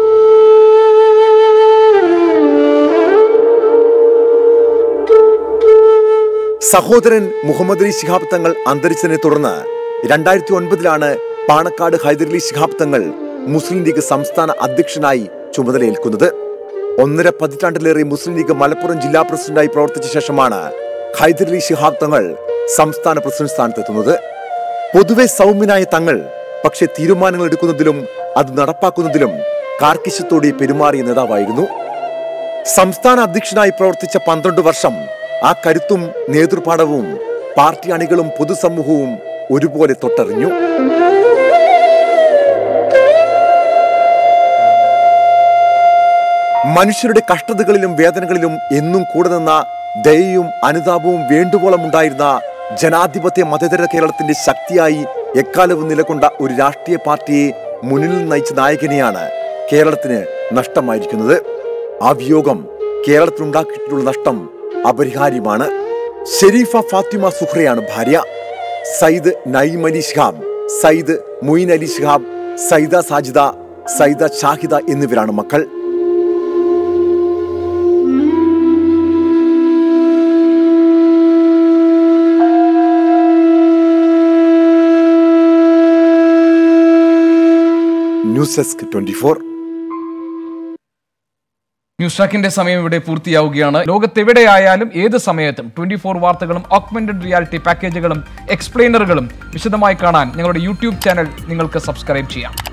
സഹോദരൻ മുഹമ്മദ് അലി ശിഹാബ് തങ്ങൾ അന്തരിച്ചതിനെ തുടർന്ന് 2009 പാണക്കാട് ഹൈദരലി ശിഹാബ് തങ്ങൾ മുസ്ലിം ലീഗ് സംസ്ഥാന അധ്യക്ഷനായി ചുമതലയേൽക്കുന്നത്. 1.5 പതിറ്റാണ്ടിലേറെ മുസ്ലിം ലീഗ് മലപ്പുറം ജില്ലാ പ്രസിഡന്റായി പ്രവർത്തിച്ച ശേഷമാണ് ഹൈദരലി ശിഹാബ് തങ്ങൾ സംസ്ഥാന പ്രസിഡന്റ് സ്ഥാനത്തെത്തുന്നത്. പൊതുവെ സൗമ്യനായ തങ്ങൾ പക്ഷെ തീരുമാനങ്ങൾ എടുക്കുന്നതിലും അത് നടപ്പാക്കുന്നതിലും കാർക്കശ്യത്തോടെ പെരുമാറിയ നേതാവായിരുന്നു. സംസ്ഥാന അധ്യക്ഷനായി പ്രവർത്തിച്ച 12 വർഷം ആ കരുത്തും നേതൃപാഠവും പാർട്ടി അണികളും പൊതുസമൂഹവും ഒരുപോലെ തൊട്ടറിഞ്ഞു. മനുഷ്യരുടെ കഷ്ടതകളിലും വേദനകളിലും എന്നും കൂടെ നിന്ന ദയയും അനുതാപവും വേണ്ടുവോളം ഉണ്ടായിരുന്ന ജനാധിപത്യ മതേതര കേരളത്തിന്റെ ശക്തിയായി എക്കാലവും നിലകൊണ്ട ഒരു രാഷ്ട്രീയ പാർട്ടിയെ മുന്നിൽ നയിച്ച നായകനെയാണ് കേരളത്തിന് നഷ്ടമായിരിക്കുന്നത്. ആ വിയോഗം കേരളത്തിനുണ്ടാക്കിയിട്ടുള്ള നഷ്ടം അപരിഹാര്യമാണ്. ഷെരീഫ ഫാത്തിമ സുഹ്റയാണ് ഭാര്യ. സയ്യിദ് നഈം അലി ശിഹാബ്, സയ്യിദ് മൊയ്ൻ അലി ശിഹാബ്, സയ്യിദ സാജിദ, സയ്യിദ ഷാഹിദ എന്നിവരാണ് മക്കൾ. News desk 24. ന്യൂസ് ട്രാക്കിന്റെ സമയം ഇവിടെ പൂർത്തിയാവുകയാണ്. ലോകത്തെവിടെയായാലും ഏത് സമയത്തും 24 വാർത്തകളും ഓഗ്മെന്റഡ് റിയാലിറ്റി പാക്കേജുകളും എക്സ്പ്ലെയിനറുകളും വിശദമായി കാണാൻ ഞങ്ങളുടെ യൂട്യൂബ് ചാനൽ നിങ്ങൾക്ക് സബ്സ്ക്രൈബ് ചെയ്യാം.